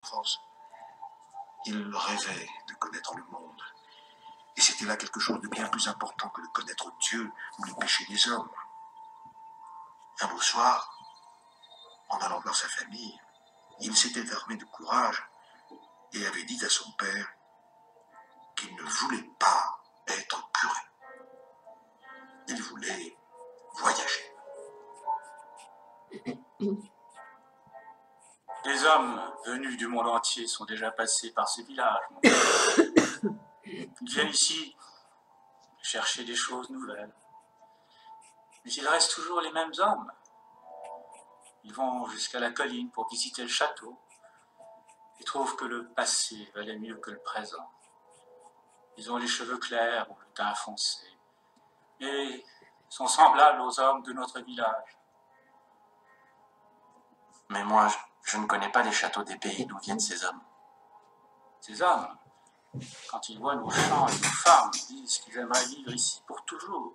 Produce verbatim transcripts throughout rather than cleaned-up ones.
enfance, il rêvait de connaître le monde. Et c'était là quelque chose de bien plus important que de connaître Dieu ou les péchés des hommes. Un beau soir, en allant voir sa famille, il s'était armé de courage et avait dit à son père qu'il ne voulait pas être curé. Il voulait voyager. Des hommes venus du monde entier sont déjà passés par ce village. Ils viennent ici chercher des choses nouvelles. Mais il reste toujours les mêmes hommes. Ils vont jusqu'à la colline pour visiter le château et trouvent que le passé valait mieux que le présent. Ils ont les cheveux clairs ou le teint foncé et sont semblables aux hommes de notre village. Mais moi, je, je ne connais pas les châteaux des pays d'où viennent ces hommes. Ces hommes, quand ils voient nos champs et nos femmes, disent qu'ils aimeraient vivre ici pour toujours.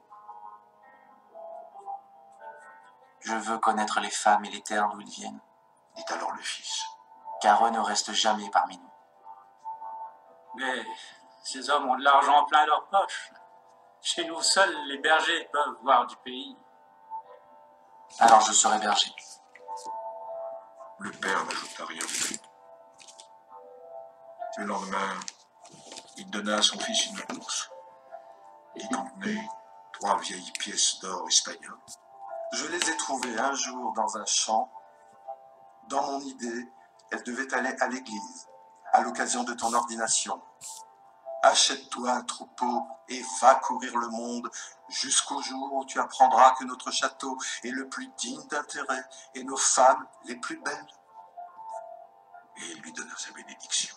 Je veux connaître les femmes et les terres d'où ils viennent, dit alors le fils. Car eux ne restent jamais parmi nous. Mais ces hommes ont de l'argent plein leurs poches. Chez nous, seuls les bergers peuvent voir du pays. Alors je serai berger. Le père n'ajouta rien de plus. Le lendemain, il donna à son fils une bourse qui contenait trois vieilles pièces d'or espagnoles. Je les ai trouvées un jour dans un champ. Dans mon idée, elles devaient aller à l'église, à l'occasion de ton ordination. Achète-toi un troupeau et va courir le monde jusqu'au jour où tu apprendras que notre château est le plus digne d'intérêt et nos femmes les plus belles. Et il lui donna sa bénédiction.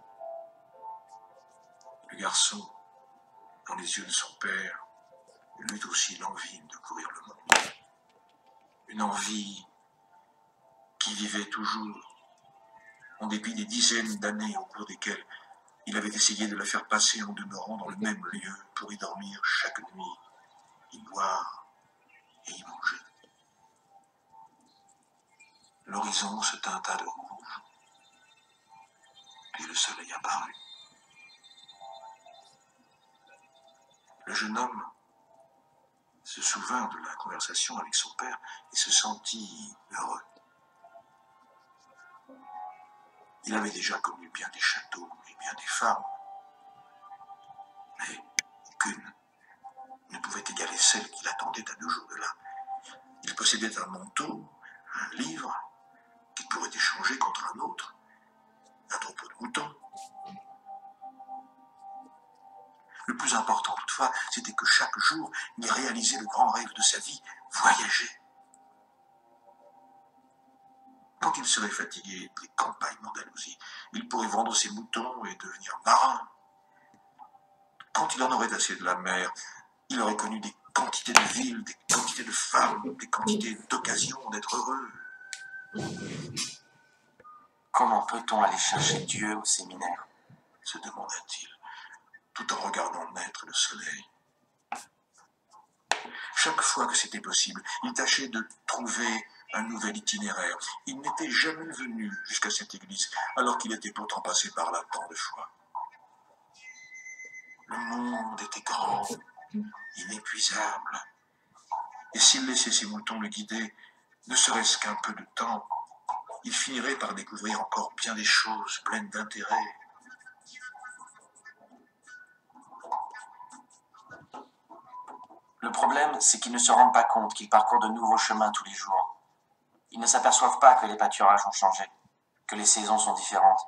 Le garçon, dans les yeux de son père, eut aussi l'envie de courir le monde. Une envie qui vivait toujours, en dépit des dizaines d'années au cours desquelles il avait essayé de la faire passer en demeurant dans le même lieu pour y dormir chaque nuit, y boire et y manger. L'horizon se teinta de rouge, puis le soleil apparut. Le jeune homme se souvint de la conversation avec son père et se sentit heureux. Il avait déjà connu bien des châteaux et bien des femmes, mais aucune ne pouvait égaler celle qui l'attendait à deux jours de là. Il possédait un manteau, un livre, qu'il pourrait échanger contre un autre, un troupeau de moutons. Le plus important toutefois, c'était que chaque jour, il réalisait le grand rêve de sa vie, voyager. Quand il serait fatigué des campagnes d'Andalousie, il pourrait vendre ses moutons et devenir marin. Quand il en aurait assez de la mer, il aurait connu des quantités de villes, des quantités de femmes, des quantités d'occasions d'être heureux. Comment peut-on aller chercher Dieu au séminaire? Se demanda-t-il, tout en regardant naître le soleil. Chaque fois que c'était possible, il tâchait de trouver un nouvel itinéraire. Il n'était jamais venu jusqu'à cette église, alors qu'il était pourtant passé par là tant de fois. Le monde était grand, inépuisable. Et s'il laissait ses moutons le guider, ne serait-ce qu'un peu de temps, il finirait par découvrir encore bien des choses pleines d'intérêt. Le problème, c'est qu'ils ne se rendent pas compte qu'ils parcourent de nouveaux chemins tous les jours. Ils ne s'aperçoivent pas que les pâturages ont changé, que les saisons sont différentes.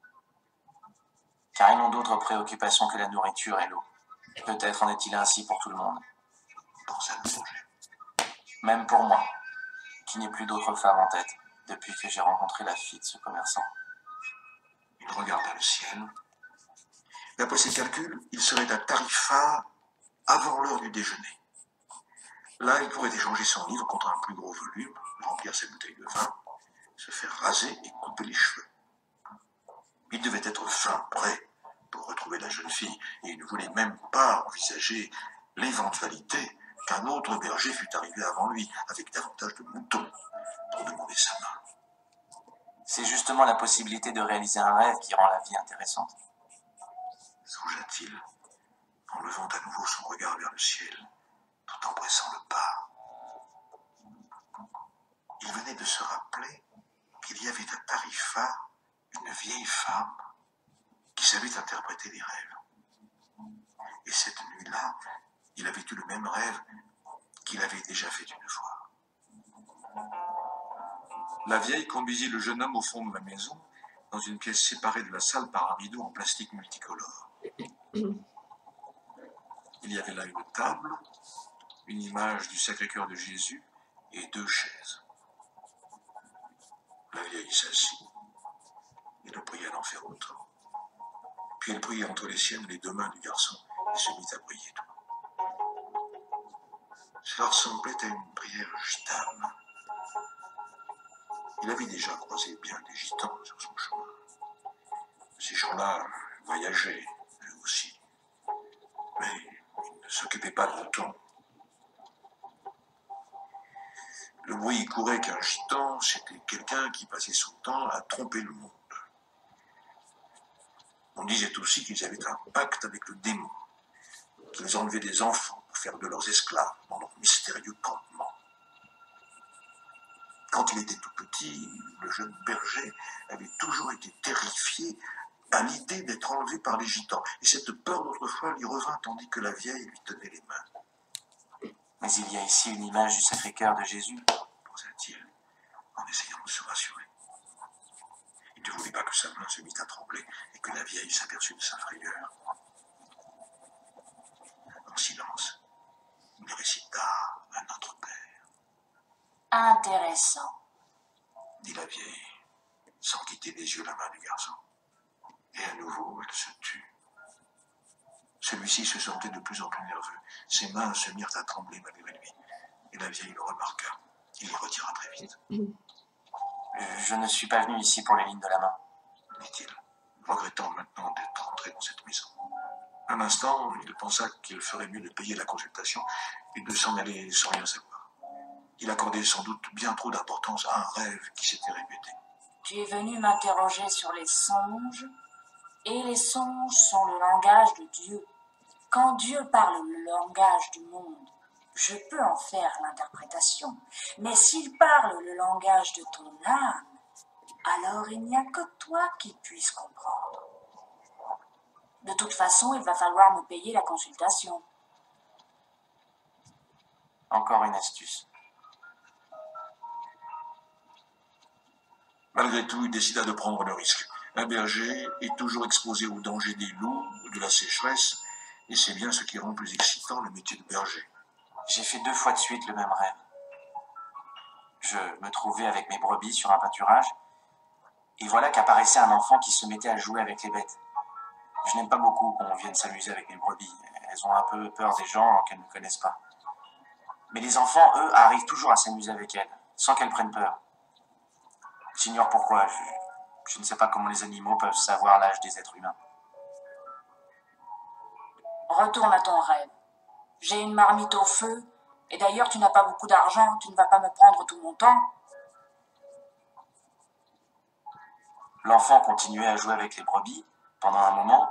Car ils n'ont d'autres préoccupations que la nourriture et l'eau. Peut-être en est-il ainsi pour tout le monde. Pensa le berger. Même pour moi, qui n'ai plus d'autre femme en tête, depuis que j'ai rencontré la fille de ce commerçant. Il regarda le ciel. D'après ses calculs, il serait à Tarifa avant l'heure du déjeuner. Là, il pourrait échanger son livre contre un plus gros volume, remplir ses bouteilles de vin, se faire raser et couper les cheveux. Il devait être fin, prêt pour retrouver la jeune fille, et il ne voulait même pas envisager l'éventualité qu'un autre berger fût arrivé avant lui, avec davantage de moutons, pour demander sa main. C'est justement la possibilité de réaliser un rêve qui rend la vie intéressante. Songea-t-il, en levant à nouveau son regard vers le ciel, tout en pressant le pas. Il venait de se rappeler qu'il y avait à Tarifa une vieille femme qui savait interpréter les rêves. Et cette nuit-là, il avait eu le même rêve qu'il avait déjà fait une fois. La vieille conduisit le jeune homme au fond de la maison, dans une pièce séparée de la salle par un rideau en plastique multicolore. Il y avait là une table, une image du Sacré-Cœur de Jésus et deux chaises. La vieille s'assit et le pria d'en faire autant. Puis elle prit entre les siennes les deux mains du garçon et se mit à prier tout. Cela ressemblait à une prière gitane. Il avait déjà croisé bien des gitans sur son chemin. Ces gens-là voyageaient, eux aussi. Mais ils ne s'occupaient pas de moutons. Le bruit courait qu'un gitan, c'était quelqu'un qui passait son temps à tromper le monde. On disait aussi qu'ils avaient un pacte avec le démon, qu'ils enlevaient des enfants pour faire de leurs esclaves dans leur mystérieux campement. Quand il était tout petit, le jeune berger avait toujours été terrifié à l'idée d'être enlevé par les gitans. Et cette peur d'autrefois lui revint tandis que la vieille lui tenait les mains. Mais il y a ici une image du Sacré-Cœur de Jésus, pensa-t-il, en essayant de se rassurer. Il ne voulait pas que sa main se mît à trembler et que la vieille s'aperçût de sa frayeur. En silence, il récita à Notre Père. Intéressant, Dit la vieille, sans quitter des yeux la main du garçon. Et à nouveau, elle se tut. Celui-ci se sentait de plus en plus nerveux. Ses mains se mirent à trembler malgré lui. Et la vieille le remarqua. Il les retira très vite. Euh, Je ne suis pas venu ici pour les lignes de la main. Dit-il, regrettant maintenant d'être rentré dans cette maison. Un instant, il pensa qu'il ferait mieux de payer la consultation et de s'en aller sans rien savoir. Il accordait sans doute bien trop d'importance à un rêve qui s'était répété. tu es venu m'interroger sur les songes, et les songes sont le langage de Dieu. Quand Dieu parle le langage du monde, je peux en faire l'interprétation. Mais s'il parle le langage de ton âme, alors il n'y a que toi qui puisses comprendre. De toute façon, il va falloir me payer la consultation. Encore une astuce. Malgré tout, il décida de prendre le risque. Un berger est toujours exposé au danger des loups ou de la sécheresse, et c'est bien ce qui rend plus excitant le métier de berger. J'ai fait deux fois de suite le même rêve. Je me trouvais avec mes brebis sur un pâturage, et voilà qu'apparaissait un enfant qui se mettait à jouer avec les bêtes. Je n'aime pas beaucoup qu'on vienne s'amuser avec mes brebis. Elles ont un peu peur des gens qu'elles ne connaissent pas. Mais les enfants, eux, arrivent toujours à s'amuser avec elles, sans qu'elles prennent peur. J'ignore pourquoi. Je, je ne sais pas comment les animaux peuvent savoir l'âge des êtres humains. Retourne à ton rêve. J'ai une marmite au feu, et d'ailleurs tu n'as pas beaucoup d'argent, tu ne vas pas me prendre tout mon temps. L'enfant continuait à jouer avec les brebis pendant un moment,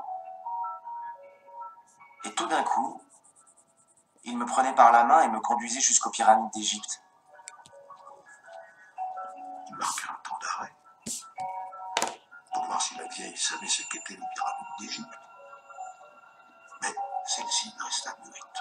et tout d'un coup, il me prenait par la main et me conduisait jusqu'aux pyramides d'Égypte. Il marqua un temps d'arrêt pour voir si la vieille savait ce qu'étaient les pyramides d'Égypte. Mais celle-ci resta muette.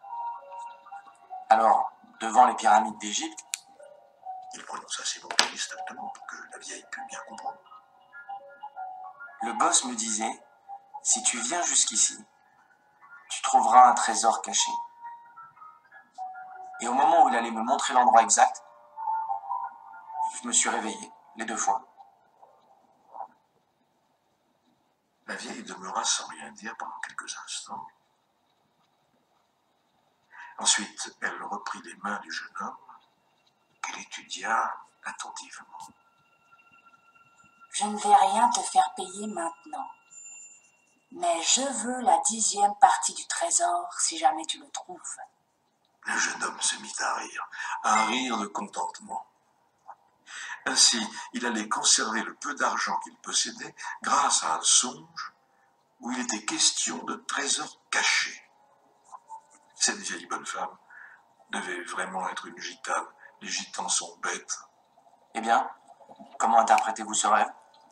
Alors, devant les pyramides d'Égypte, Il prononça ces mots distinctement pour que la vieille pût bien comprendre. le boss me disait, si tu viens jusqu'ici, tu trouveras un trésor caché. Et au moment où il allait me montrer l'endroit exact, je me suis réveillé, les deux fois. La vieille demeura sans rien dire pendant quelques instants. Ensuite, elle reprit les mains du jeune homme, qu'elle étudia attentivement. Je ne vais rien te faire payer maintenant. Mais je veux la dixième partie du trésor si jamais tu le trouves. Le jeune homme se mit à rire, un rire de contentement. Ainsi, il allait conserver le peu d'argent qu'il possédait grâce à un songe où il était question de trésors cachés. Cette vieille bonne femme devait vraiment être une gitane. Les gitans sont bêtes. Eh bien, comment interprétez-vous ce rêve?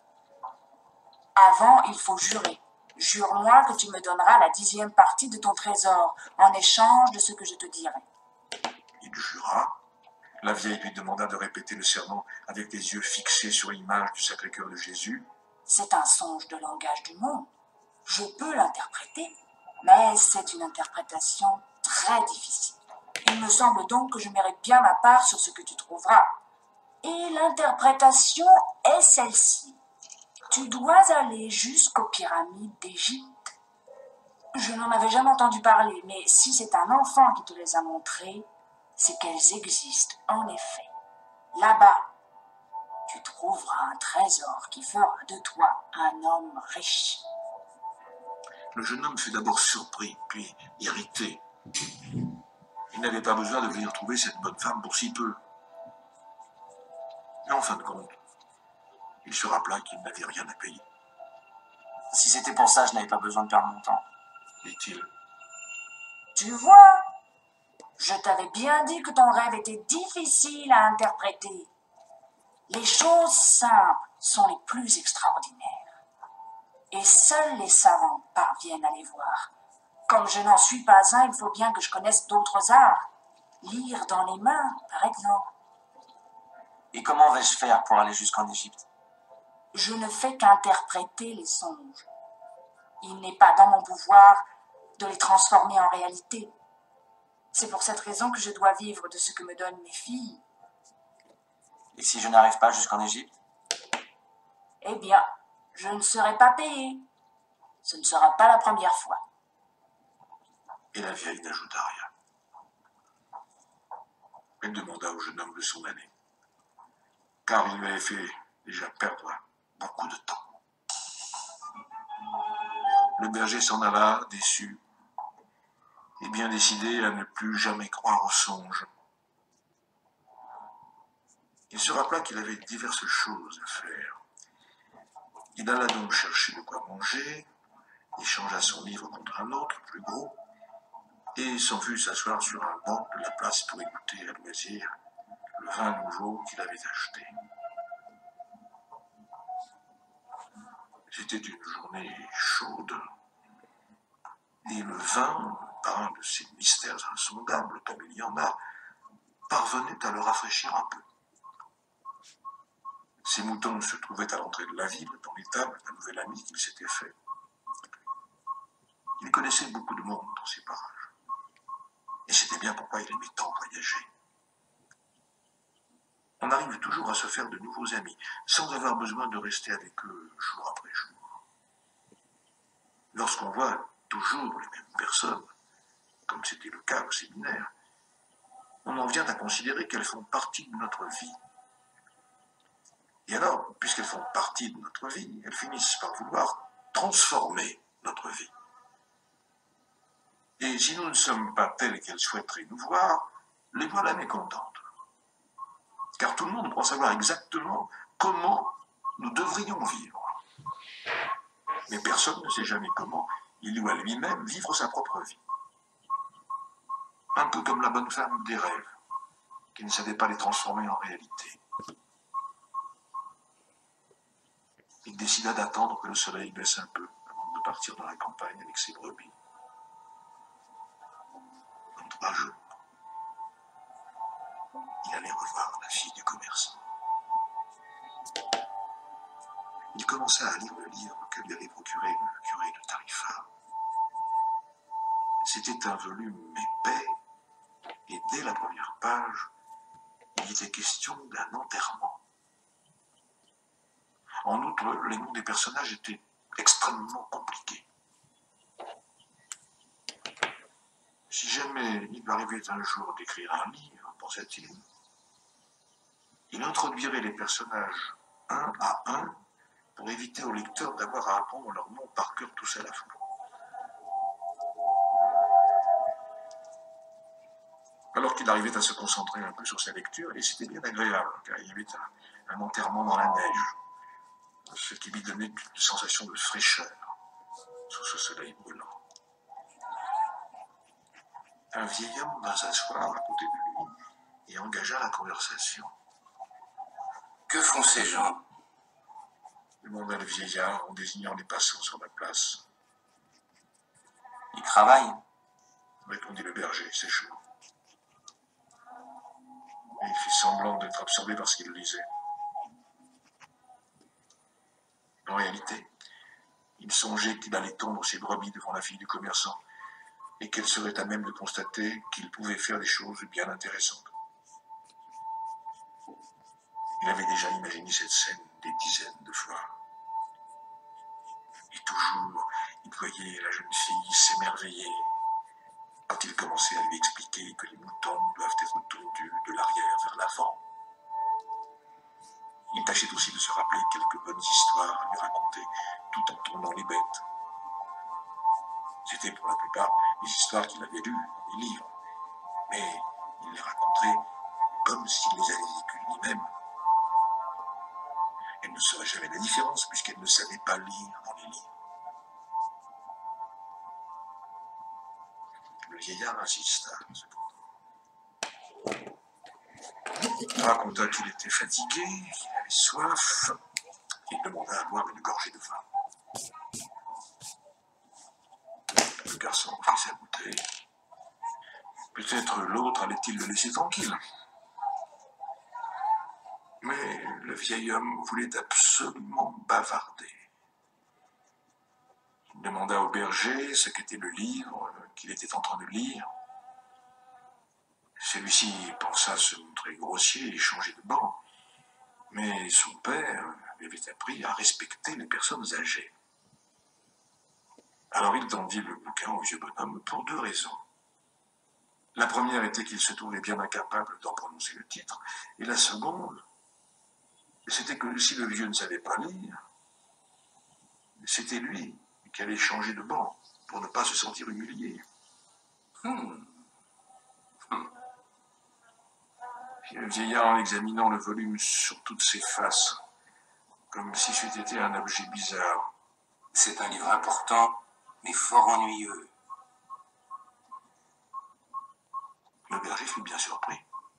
Avant, il faut jurer. Jure-moi que tu me donneras la dixième partie de ton trésor en échange de ce que je te dirai. Il jura. La vieille lui demanda de répéter le serment avec les yeux fixés sur l'image du Sacré-Cœur de Jésus. C'est un songe de langage du monde. Je peux l'interpréter, mais c'est une interprétation très difficile. Il me semble donc que je mérite bien ma part sur ce que tu trouveras. Et l'interprétation est celle-ci. Tu dois aller jusqu'aux pyramides d'Égypte. Je n'en avais jamais entendu parler, mais si c'est un enfant qui te les a montrées, c'est qu'elles existent en effet. Là-bas, tu trouveras un trésor qui fera de toi un homme riche. Le jeune homme fut d'abord surpris, puis irrité. Il n'avait pas besoin de venir trouver cette bonne femme pour si peu. Mais en fin de compte, il se rappela qu'il n'avait rien à payer, Si c'était pour ça, je n'avais pas besoin de perdre mon temps. dit-il. Tu vois, je t'avais bien dit que ton rêve était difficile à interpréter. Les choses simples sont les plus extraordinaires. Et seuls les savants parviennent à les voir. Comme je n'en suis pas un, il faut bien que je connaisse d'autres arts. Lire dans les mains, par exemple. Et comment vais-je faire pour aller jusqu'en Égypte? Je ne fais qu'interpréter les songes. Il n'est pas dans mon pouvoir de les transformer en réalité. C'est pour cette raison que je dois vivre de ce que me donnent mes filles. Et si je n'arrive pas jusqu'en Égypte? Eh bien, je ne serai pas payé. Ce ne sera pas la première fois. Et la vieille n'ajouta rien. Elle demanda au jeune homme de son année, car il lui avait fait déjà perdre beaucoup de temps. Le berger s'en alla, déçu, et bien décidé à ne plus jamais croire aux songes. Il se rappela qu'il avait diverses choses à faire. Il alla donc chercher de quoi manger, échangea son livre contre un autre, plus gros, et s'en fut s'asseoir sur un banc de la place pour écouter à loisir le vin nouveau qu'il avait acheté. C'était une journée chaude, et le vin, par un de ces mystères insondables comme il y en a, parvenait à le rafraîchir un peu. Ses moutons se trouvaient à l'entrée de la ville, dans l'étable d'un nouvel ami qu'il s'était fait. Il connaissait beaucoup de monde dans ces parages, et c'était bien pourquoi il aimait tant voyager. On arrive toujours à se faire de nouveaux amis, sans avoir besoin de rester avec eux jour après jour. Lorsqu'on voit toujours les mêmes personnes, comme c'était le cas au séminaire, on en vient à considérer qu'elles font partie de notre vie. Et alors, puisqu'elles font partie de notre vie, elles finissent par vouloir transformer notre vie. Et si nous ne sommes pas tels qu'elles souhaiteraient nous voir, les voilà mécontentes. Car tout le monde croit savoir exactement comment nous devrions vivre. Mais personne ne sait jamais comment il doit lui-même vivre sa propre vie. Un peu comme la bonne femme des rêves, qui ne savait pas les transformer en réalité. Il décida d'attendre que le soleil baisse un peu avant de partir dans la campagne avec ses brebis. Dans trois jours, il allait revoir la fille du commerçant. Il commença à lire le livre que lui avait procuré le curé de Tarifa. C'était un volume épais, et dès la première page, il était question d'un enterrement. En outre, les noms des personnages étaient extrêmement compliqués. Si jamais il lui arrivait un jour d'écrire un livre, pensait-il, il introduirait les personnages un à un pour éviter au lecteur d'avoir à apprendre leurs noms par cœur tous à la fois. Alors qu'il arrivait à se concentrer un peu sur sa lecture, et c'était bien agréable, car il y avait un, un enterrement dans la neige, ce qui lui donnait une sensation de fraîcheur sous ce soleil brûlant. Un vieil homme vint s'asseoir à côté de lui et engagea la conversation. « Que font ces gens ?» demanda le vieillard en désignant les passants sur la place. « Ils travaillent ?» répondit le berger, c'est chaud. Et il fit semblant d'être absorbé par ce qu'il lisait. En réalité, il songeait qu'il allait tondre ses brebis devant la fille du commerçant et qu'elle serait à même de constater qu'il pouvait faire des choses bien intéressantes. Il avait déjà imaginé cette scène des dizaines de fois. Et toujours, il voyait la jeune fille s'émerveiller quand il commençait à lui expliquer que les moutons doivent être tondus de l'arrière vers l'avant. Il tâchait aussi de se rappeler quelques bonnes histoires à lui raconter tout en tournant les bêtes. C'était pour la plupart des histoires qu'il avait lues dans des livres, mais il les raconterait comme s'il les avait vécues lui-même. Elle ne saurait jamais la différence puisqu'elle ne savait pas lire dans les livres. Le vieillard insista, cependant. Il raconta qu'il était fatigué, qu'il avait soif. Il demanda à boire une gorgée de vin. Le garçon prit sa bouteille. Peut-être l'autre allait-il le laisser tranquille. Mais le vieil homme voulait absolument bavarder. Il demanda au berger ce qu'était le livre qu'il était en train de lire. Celui-ci pensa se montrer grossier et changer de banc, mais son père lui avait appris à respecter les personnes âgées. Alors il tendit le bouquin au vieux bonhomme pour deux raisons. La première était qu'il se trouvait bien incapable d'en prononcer le titre, et la seconde, c'était que si le vieux ne savait pas lire, c'était lui qui allait changer de banc pour ne pas se sentir humilié. Hmm. Hmm. Puis le vieillard, en examinant le volume sur toutes ses faces, comme si c'eût été un objet bizarre. C'est un livre important, mais fort ennuyeux. Le berger fut bien surpris.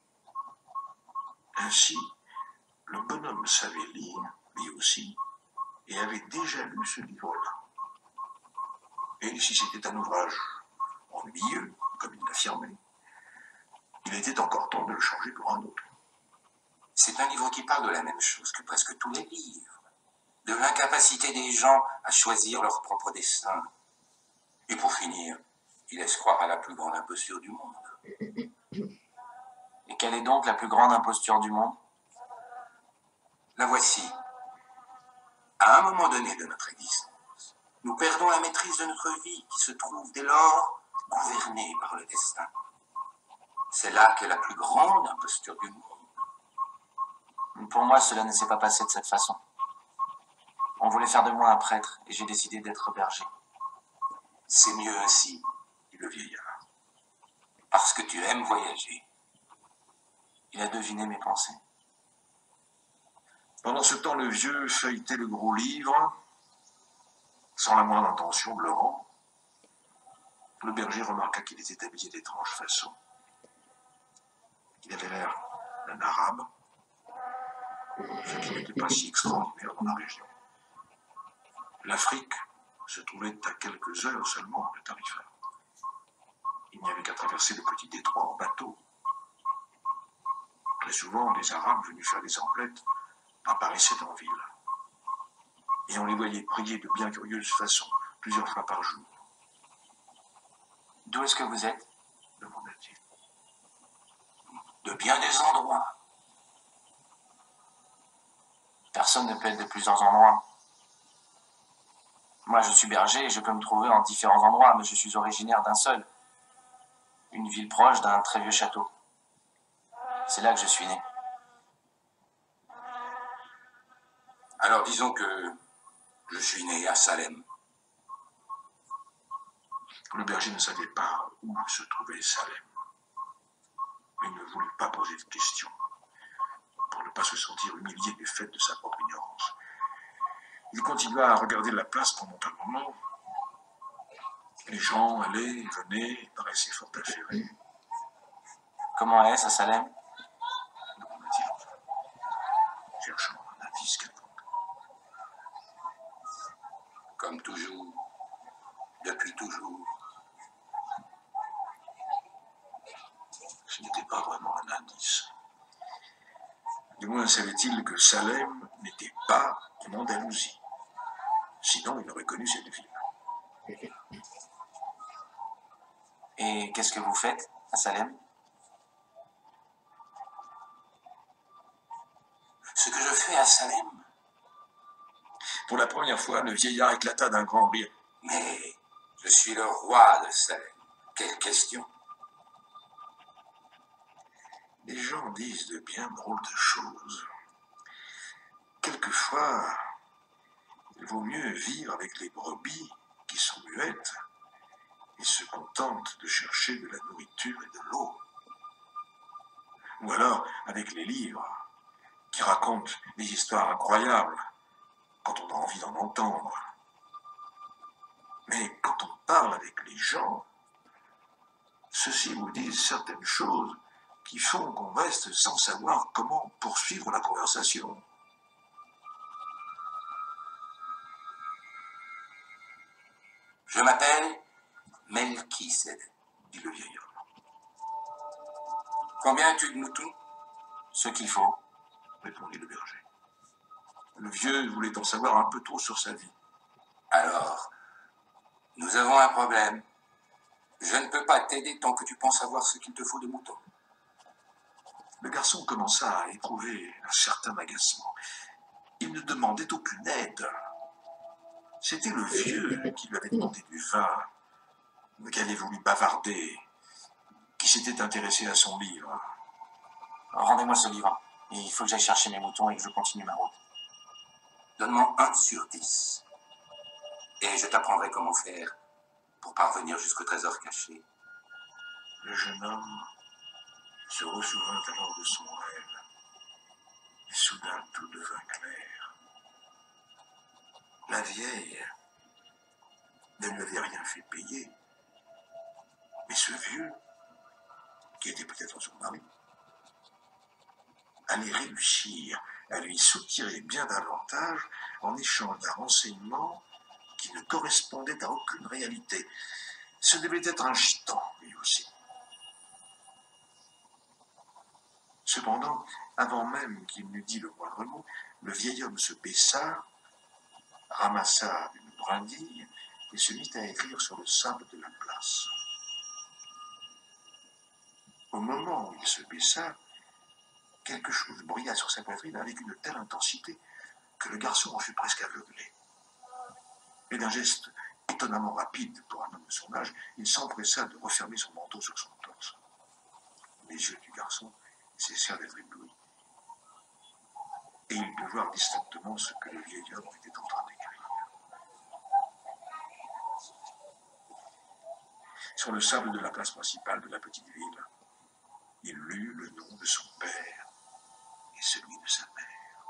Ainsi, le bonhomme savait lire, lui aussi, et avait déjà lu ce livre-là. Et si c'était un ouvrage ennuyeux, comme il l'affirmait, il était encore temps de le changer pour un autre. C'est un livre qui parle de la même chose que presque tous les livres, de l'incapacité des gens à choisir leur propre destin. Et pour finir, il laisse croire à la plus grande imposture du monde. Et quelle est donc la plus grande imposture du monde? La voici. À un moment donné de notre existence, nous perdons la maîtrise de notre vie qui se trouve dès lors gouvernée par le destin. C'est là qu'est la plus grande imposture du monde. Pour moi, cela ne s'est pas passé de cette façon. On voulait faire de moi un prêtre et j'ai décidé d'être berger. C'est mieux ainsi, dit le vieillard. Parce que tu aimes voyager. Il a deviné mes pensées. Pendant ce temps, le vieux feuilletait le gros livre, sans la moindre intention de le rendre. Le berger remarqua qu'il était habillé d'étrange façon. Il avait l'air d'un arabe, ce qui n'était pas si extraordinaire dans la région. L'Afrique se trouvait à quelques heures seulement de Tarifa. Il n'y avait qu'à traverser le petit détroit en bateau. Très souvent, des Arabes venus faire des emplettes apparaissaient en ville. Et on les voyait prier de bien curieuse façon, plusieurs fois par jour. « D'où est-ce que vous êtes ?» demanda-t-il. De bien des endroits. Personne ne peut être de plusieurs endroits. Moi, je suis berger et je peux me trouver en différents endroits, mais je suis originaire d'un seul. Une ville proche d'un très vieux château. C'est là que je suis né. Alors disons que je suis né à Salem. Le berger ne savait pas où se trouvait Salem. mais il ne voulut pas poser de questions, pour ne pas se sentir humilié du fait de sa propre ignorance. Il continua à regarder la place pendant un moment. Les gens allaient et venaient et paraissaient fort affairés, Comment est-ce à Salem? demanda-t-il enfin, cherchant un indice quelconque. Comme toujours, depuis toujours. Ce n'était pas vraiment un indice. Du moins savait-il que Salem n'était pas en Andalousie. Sinon, il aurait connu cette ville. Et qu'est-ce que vous faites à Salem? Ce que je fais à Salem, Pour la première fois, le vieillard éclata d'un grand rire. mais je suis le roi de Salem. Quelle question? Les gens disent de bien drôles de choses. Quelquefois, il vaut mieux vivre avec les brebis qui sont muettes et se contentent de chercher de la nourriture et de l'eau. Ou alors avec les livres qui racontent des histoires incroyables quand on a envie d'en entendre. Mais quand on parle avec les gens, ceux-ci vous disent certaines choses qui font qu'on reste sans savoir comment poursuivre la conversation. Je m'appelle Melchisedec, Dit le vieil homme, combien as-tu de moutons? Ce qu'il faut. répondit le berger. Le vieux voulait en savoir un peu trop sur sa vie. Alors, nous avons un problème. Je ne peux pas t'aider tant que tu penses savoir ce qu'il te faut de moutons. Le garçon commença à éprouver un certain agacement. Il ne demandait aucune aide. C'était le vieux qui lui avait demandé du vin, qui avait voulu bavarder, qui s'était intéressé à son livre. Rendez-moi ce livre. Il faut que j'aille chercher mes moutons et que je continue ma route. Donne-moi un sur dix. Et je t'apprendrai comment faire pour parvenir jusqu'au trésor caché. Le jeune homme se ressouvint alors de son rêve, et soudain tout devint clair. La vieille ne lui avait rien fait payer, mais ce vieux, qui était peut-être son mari, allait réussir à lui soutirer bien davantage en échange d'un renseignement qui ne correspondait à aucune réalité. Ce devait être un gitan, lui aussi. Cependant, avant même qu'il n'eût dit le moindre mot, le vieil homme se baissa, ramassa une brindille et se mit à écrire sur le sable de la place. Au moment où il se baissa, quelque chose brilla sur sa poitrine avec une telle intensité que le garçon en fut presque aveuglé. Et d'un geste étonnamment rapide pour un homme de son âge, il s'empressa de refermer son manteau sur son torse. Les yeux du garçon cessèrent d'être éblouis, et il put voir distinctement ce que le vieil homme était en train d'écrire. Sur le sable de la place principale de la petite ville, il lut le nom de son père et celui de sa mère.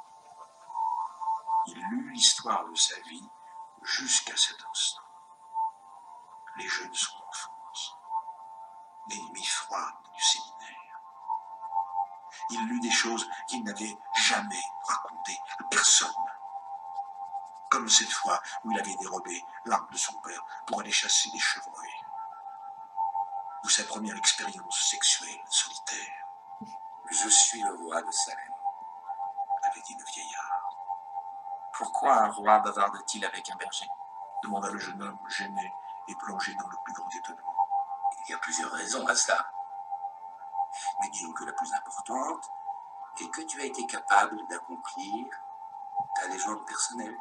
Il lut l'histoire de sa vie jusqu'à cet instant. Les jeux de son enfance, les nuits froides du séminaire. Il lut des choses qu'il n'avait jamais racontées à personne. Comme cette fois où il avait dérobé l'arme de son père pour aller chasser des chevreuils. Ou sa première expérience sexuelle solitaire. Je suis le roi de Salem, avait dit le vieillard. Pourquoi un roi bavarde-t-il avec un berger? Demanda le jeune homme gêné et plongé dans le plus grand étonnement. Il y a plusieurs raisons à cela. Mais disons que la plus importante est que tu as été capable d'accomplir ta légende personnelle.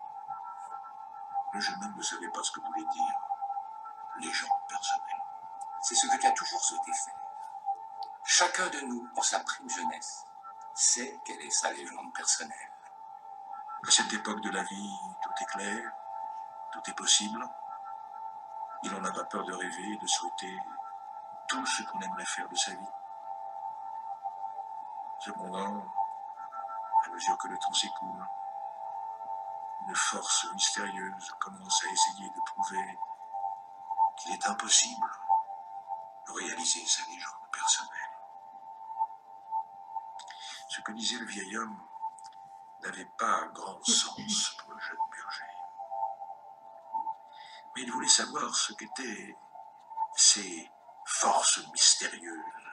Le jeune homme ne savait pas ce que voulait dire légende personnelle. C'est ce que tu as toujours souhaité faire. Chacun de nous, en sa prime jeunesse, sait quelle est sa légende personnelle. À cette époque de la vie, tout est clair, tout est possible. Il n'en a pas peur de rêver et de souhaiter tout ce qu'on aimerait faire de sa vie. Cependant, à mesure que le temps s'écoule, une force mystérieuse commence à essayer de prouver qu'il est impossible de réaliser sa légende personnelle. Ce que disait le vieil homme n'avait pas grand sens pour le jeune berger. Mais il voulait savoir ce qu'étaient ces forces mystérieuses.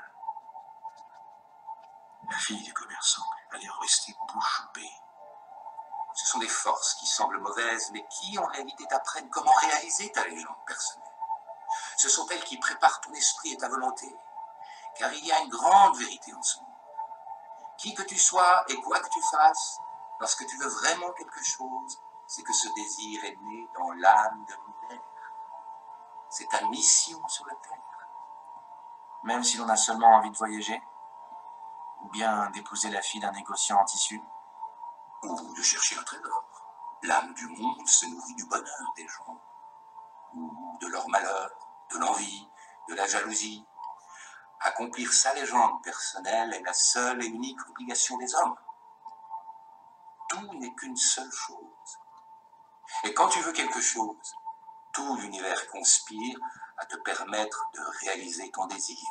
La fille du commerçant allait rester bouche bée. Ce sont des forces qui semblent mauvaises, mais qui, en réalité, t'apprennent comment réaliser ta légende personnelle. Ce sont elles qui préparent ton esprit et ta volonté, car il y a une grande vérité en ce monde. Qui que tu sois et quoi que tu fasses, lorsque tu veux vraiment quelque chose, c'est que ce désir est né dans l'âme de l'univers. C'est ta mission sur la terre. Même si l'on a seulement envie de voyager, ou bien d'épouser la fille d'un négociant en tissu, Ou de chercher un trésor. L'âme du monde se nourrit du bonheur des gens, ou de leur malheur, de l'envie, de la jalousie. Accomplir sa légende personnelle est la seule et unique obligation des hommes. Tout n'est qu'une seule chose. Et quand tu veux quelque chose, tout l'univers conspire à te permettre de réaliser ton désir.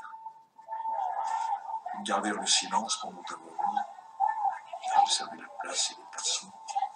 Ils gardèrent le silence pendant un moment, à observer la place et les passants.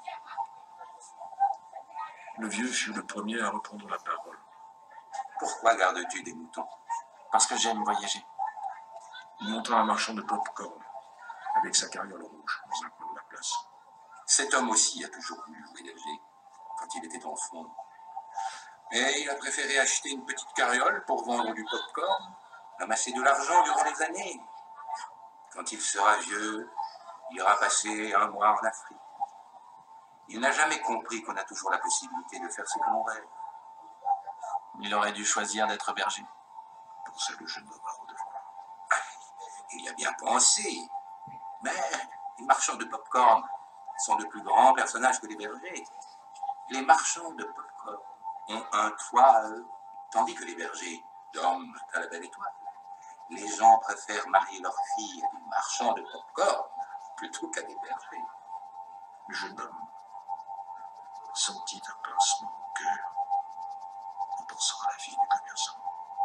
Le vieux fut le premier à reprendre la parole. Pourquoi gardes-tu des moutons? parce que j'aime voyager. Il montra un marchand de pop-corn avec sa carriole rouge dans un coin de la place. Cet homme aussi a toujours voulu voyager quand il était enfant. Mais il a préféré acheter une petite carriole pour vendre du pop-corn, amasser de l'argent durant les années. Quand il sera vieux, il ira passer un mois en Afrique. Il n'a jamais compris qu'on a toujours la possibilité de faire ce que l'on rêve. Il aurait dû choisir d'être berger. Pensa le jeune homme à redevant. Il y a bien pensé. Mais les marchands de pop-corn sont de plus grands personnages que les bergers. Les marchands de pop-corn ont un toit à eux, tandis que les bergers dorment à la belle étoile. Les gens préfèrent marier leurs filles à des marchands de pop-corn plutôt qu'à des bergers. Le jeune homme sentit un pincement au cœur en pensant à la fille du commerçant.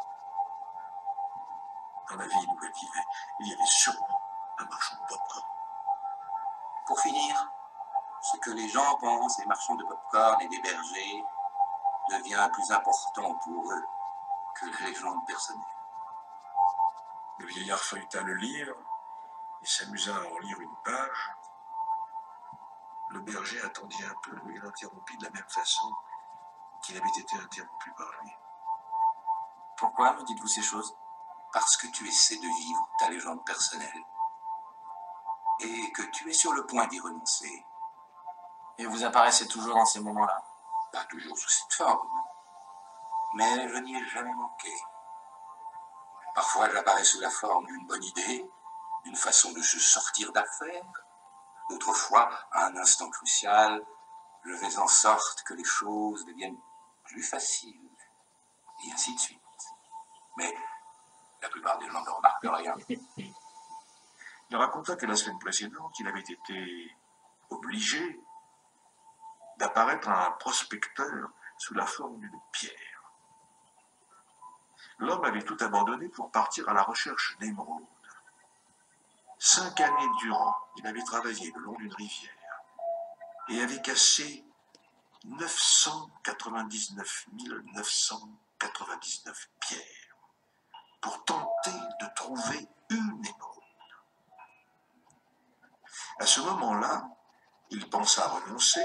Dans la ville où elle vivait, il y avait sûrement un marchand de pop-corn. Pour finir, ce que les gens pensent des marchands de pop-corn et des bergers devient plus important pour eux que la légende personnelle. Le vieillard feuilleta le livre et s'amusa à en lire une page. Le berger attendit un peu et l'interrompit de la même façon qu'il avait été interrompu par lui. Pourquoi me dites-vous ces choses? Parce que tu essaies de vivre ta légende personnelle et que tu es sur le point d'y renoncer. Et vous apparaissez toujours dans ces moments-là? Pas toujours sous cette forme, mais je n'y ai jamais manqué. Parfois, j'apparais sous la forme d'une bonne idée, d'une façon de se sortir d'affaires. D'autres fois, à un instant crucial, je fais en sorte que les choses deviennent plus faciles, et ainsi de suite. Mais la plupart des gens ne remarquent rien. Il raconta que la semaine précédente, il avait été obligé d'apparaître à un prospecteur sous la forme d'une pierre. L'homme avait tout abandonné pour partir à la recherche d'émeraudes. Cinq années durant, il avait travaillé le long d'une rivière et avait cassé neuf cent quatre-vingt-dix-neuf mille neuf cent quatre-vingt-dix-neuf pierres pour tenter de trouver une émeraude. À ce moment-là, il pensa à renoncer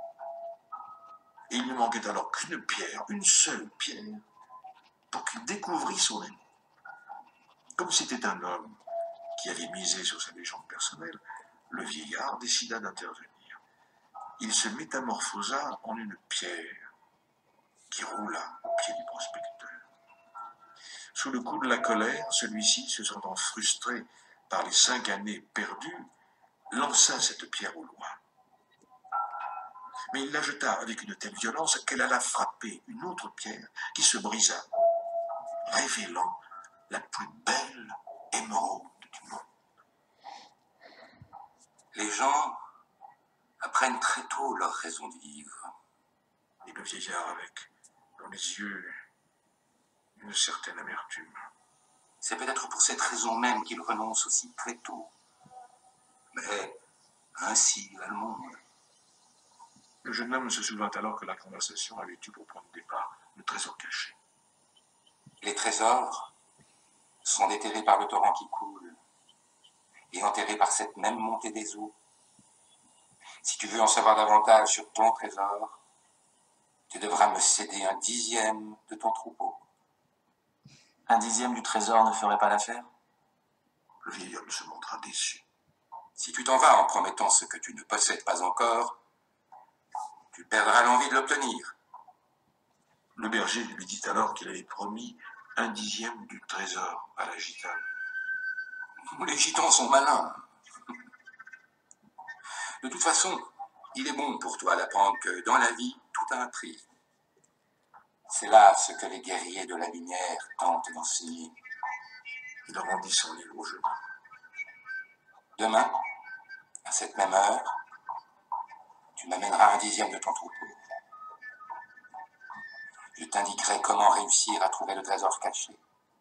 et il ne manquait alors qu'une pierre, une seule pierre, pour qu'il découvrît son émeraude. Comme c'était un homme qui avait misé sur sa légende personnelle, le vieillard décida d'intervenir. Il se métamorphosa en une pierre qui roula au pied du prospecteur. Sous le coup de la colère, celui-ci, se sentant frustré par les cinq années perdues, lança cette pierre au loin. Mais il la jeta avec une telle violence qu'elle alla frapper une autre pierre qui se brisa, révélant la plus belle émeraude du monde. Les gens apprennent très tôt leur raison de vivre. Et le vieillard avec, dans les yeux, une certaine amertume. C'est peut-être pour cette raison même qu'il renonce aussi très tôt. Mais ainsi va le monde. Le jeune homme se souvint alors que la conversation avait eu pour point de départ le trésor caché. Les trésors sont déterrés par le torrent qui coule et enterrés par cette même montée des eaux. Si tu veux en savoir davantage sur ton trésor, tu devras me céder un dixième de ton troupeau. Un dixième du trésor ne ferait pas l'affaire? Le vieil homme se montra déçu. Si tu t'en vas en promettant ce que tu ne possèdes pas encore, tu perdras l'envie de l'obtenir. Le berger lui dit alors qu'il avait promis un dixième du trésor à la gitane. Les gitans sont malins. De toute façon, il est bon pour toi d'apprendre que dans la vie, tout a un prix. C'est là ce que les guerriers de la lumière tentent d'enseigner. Il rendit son livre au jeune homme. Demain, à cette même heure, tu m'amèneras un dixième de ton troupeau. Je t'indiquerai comment réussir à trouver le trésor caché.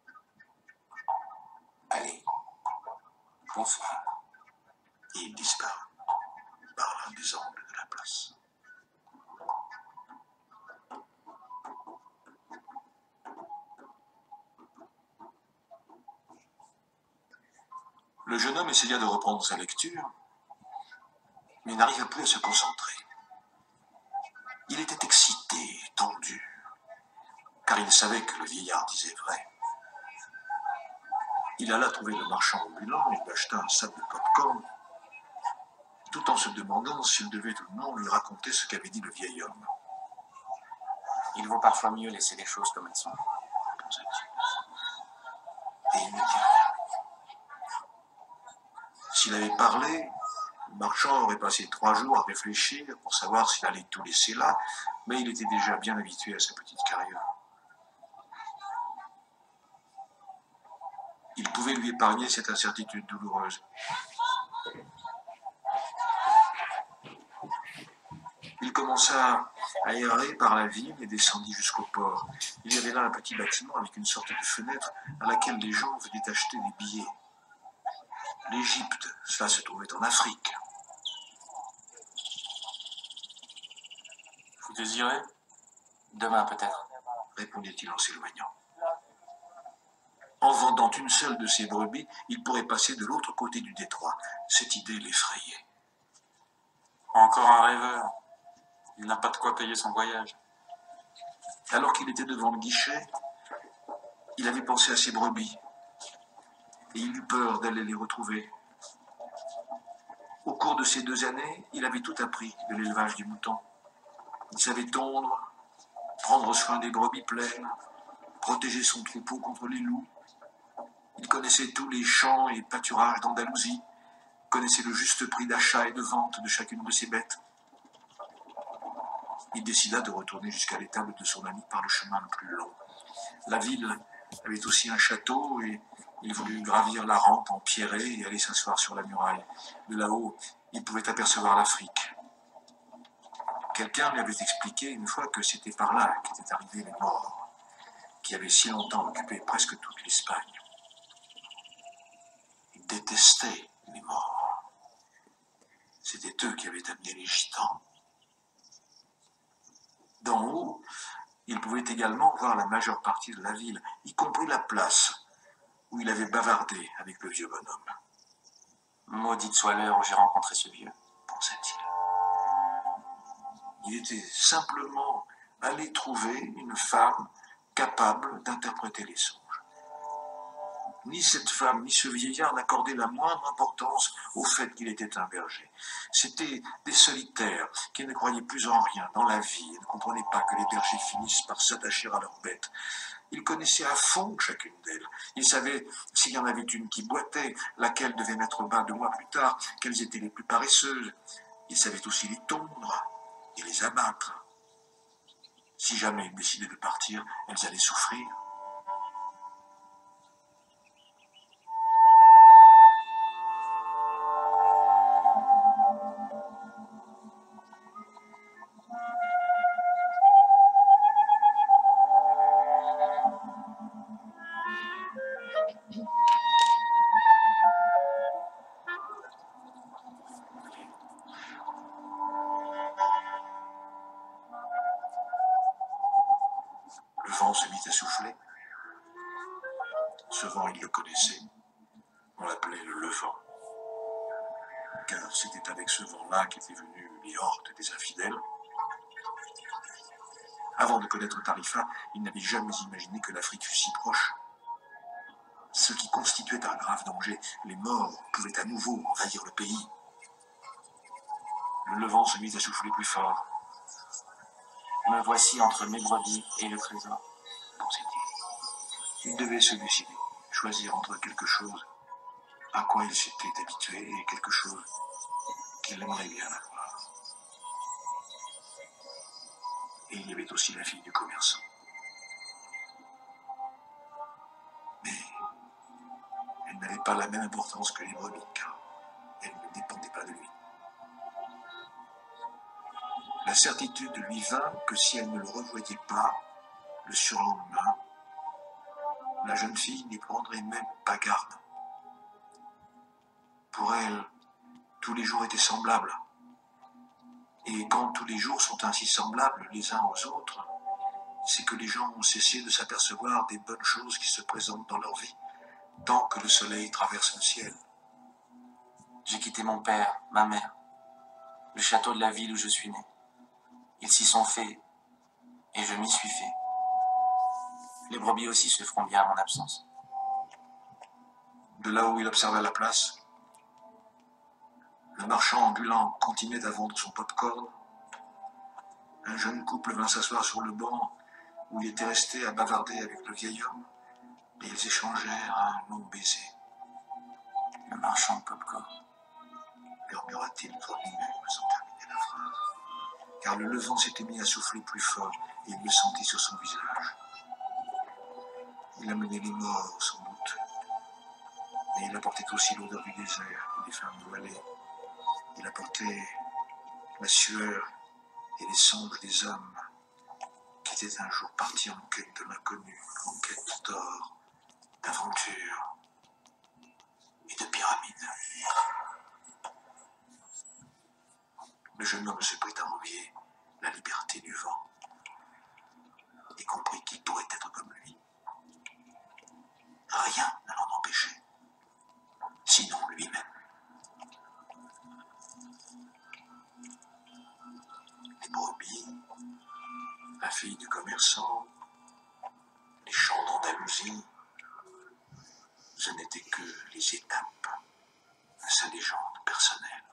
Allez, bonsoir. Et il disparut par l'un des angles de la place. Le jeune homme essaya de reprendre sa lecture, mais n'arriva plus à se concentrer. Il était excité, tendu, car il savait que le vieillard disait vrai. Il alla trouver le marchand ambulant et lui acheta un sac de pop-corn, tout en se demandant s'il devait ou non lui raconter ce qu'avait dit le vieil homme. Il vaut parfois mieux laisser les choses comme elles sont, pensa-t-il. Et il ne dit rien. S'il avait parlé, le marchand aurait passé trois jours à réfléchir pour savoir s'il allait tout laisser là, mais il était déjà bien habitué à sa petite carrière. Il pouvait lui épargner cette incertitude douloureuse. Il commença à errer par la ville et descendit jusqu'au port. Il y avait là un petit bâtiment avec une sorte de fenêtre à laquelle les gens venaient acheter des billets. L'Égypte, cela se trouvait en Afrique. Vous désirez? Demain peut-être. Répondit-il en s'éloignant. En vendant une seule de ses brebis, il pourrait passer de l'autre côté du détroit. Cette idée l'effrayait. Encore un rêveur. Il n'a pas de quoi payer son voyage. Alors qu'il était devant le guichet, il avait pensé à ses brebis. Et il eut peur d'aller les retrouver. Au cours de ces deux années, il avait tout appris de l'élevage du mouton. Il savait tondre, prendre soin des brebis pleines, protéger son troupeau contre les loups. Il connaissait tous les champs et pâturages d'Andalousie, connaissait le juste prix d'achat et de vente de chacune de ses bêtes. Il décida de retourner jusqu'à l'étable de son ami par le chemin le plus long. La ville avait aussi un château et il voulut gravir la rampe en pierrée et aller s'asseoir sur la muraille. De là-haut, il pouvait apercevoir l'Afrique. Quelqu'un lui avait expliqué une fois que c'était par là qu'étaient arrivés les morts, qui avaient si longtemps occupé presque toute l'Espagne. Il détestait les morts. C'était eux qui avaient amené les gitans. D'en haut, il pouvait également voir la majeure partie de la ville, y compris la place où il avait bavardé avec le vieux bonhomme. Maudite soit l'heure où j'ai rencontré ce vieux, pensait-il. Il était simplement allé trouver une femme capable d'interpréter les songes. Ni cette femme, ni ce vieillard n'accordaient la moindre importance au fait qu'il était un berger. C'étaient des solitaires qui ne croyaient plus en rien dans la vie et ne comprenaient pas que les bergers finissent par s'attacher à leurs bêtes. Ils connaissaient à fond chacune d'elles. Ils savaient s'il y en avait une qui boitait, laquelle devait mettre bas deux mois plus tard, quelles étaient les plus paresseuses. Ils savaient aussi les tondre et les abattre. Si jamais ils décidaient de partir, elles allaient souffrir. Le vent se mit à souffler. Ce vent, il le connaissait. On l'appelait le levant. Car c'était avec ce vent-là qu'étaient venues les hordes des infidèles. Avant de connaître Tarifa, il n'avait jamais imaginé que l'Afrique fût si proche. Ce qui constituait un grave danger, les morts pouvaient à nouveau envahir le pays. Le levant se mit à souffler plus fort. Me voici entre mes brebis et le trésor, pensait-il. Il devait se décider, choisir entre quelque chose à quoi il s'était habitué et quelque chose qu'il aimerait bien avoir. Et il y avait aussi la fille du commerçant. Mais elle n'avait pas la même importance que les brebis, car elle ne dépendait pas de lui. La certitude lui vint que si elle ne le revoyait pas le surlendemain, la jeune fille n'y prendrait même pas garde. Pour elle, tous les jours étaient semblables. Et quand tous les jours sont ainsi semblables les uns aux autres, c'est que les gens ont cessé de s'apercevoir des bonnes choses qui se présentent dans leur vie, tant que le soleil traverse le ciel. J'ai quitté mon père, ma mère, le château de la ville où je suis né. Ils s'y sont faits, et je m'y suis fait. Les brebis aussi se feront bien à mon absence. De là où il observait la place, le marchand ambulant continuait à vendre son pop-corn. Un jeune couple vint s'asseoir sur le banc où il était resté à bavarder avec le vieil homme, et ils échangèrent un long baiser. Le marchand de pop-corn, murmura-t-il pour lui-même sans terminer la phrase, car le levant s'était mis à souffler plus fort et il le sentit sur son visage. Il amenait les morts, sans doute, mais il apportait aussi l'odeur du désert et des femmes voilées. Il apportait la sueur et les songes des hommes qui étaient un jour partis en quête de l'inconnu, en quête d'or, d'aventure et de pyramides. Le jeune homme se prit à envier la liberté du vent et comprit qu'il pourrait être comme lui. Rien ne l'en empêchait, sinon lui-même. Les brebis, la fille du commerçant, les chants d'Andalousie, ce n'étaient que les étapes de sa légende personnelle.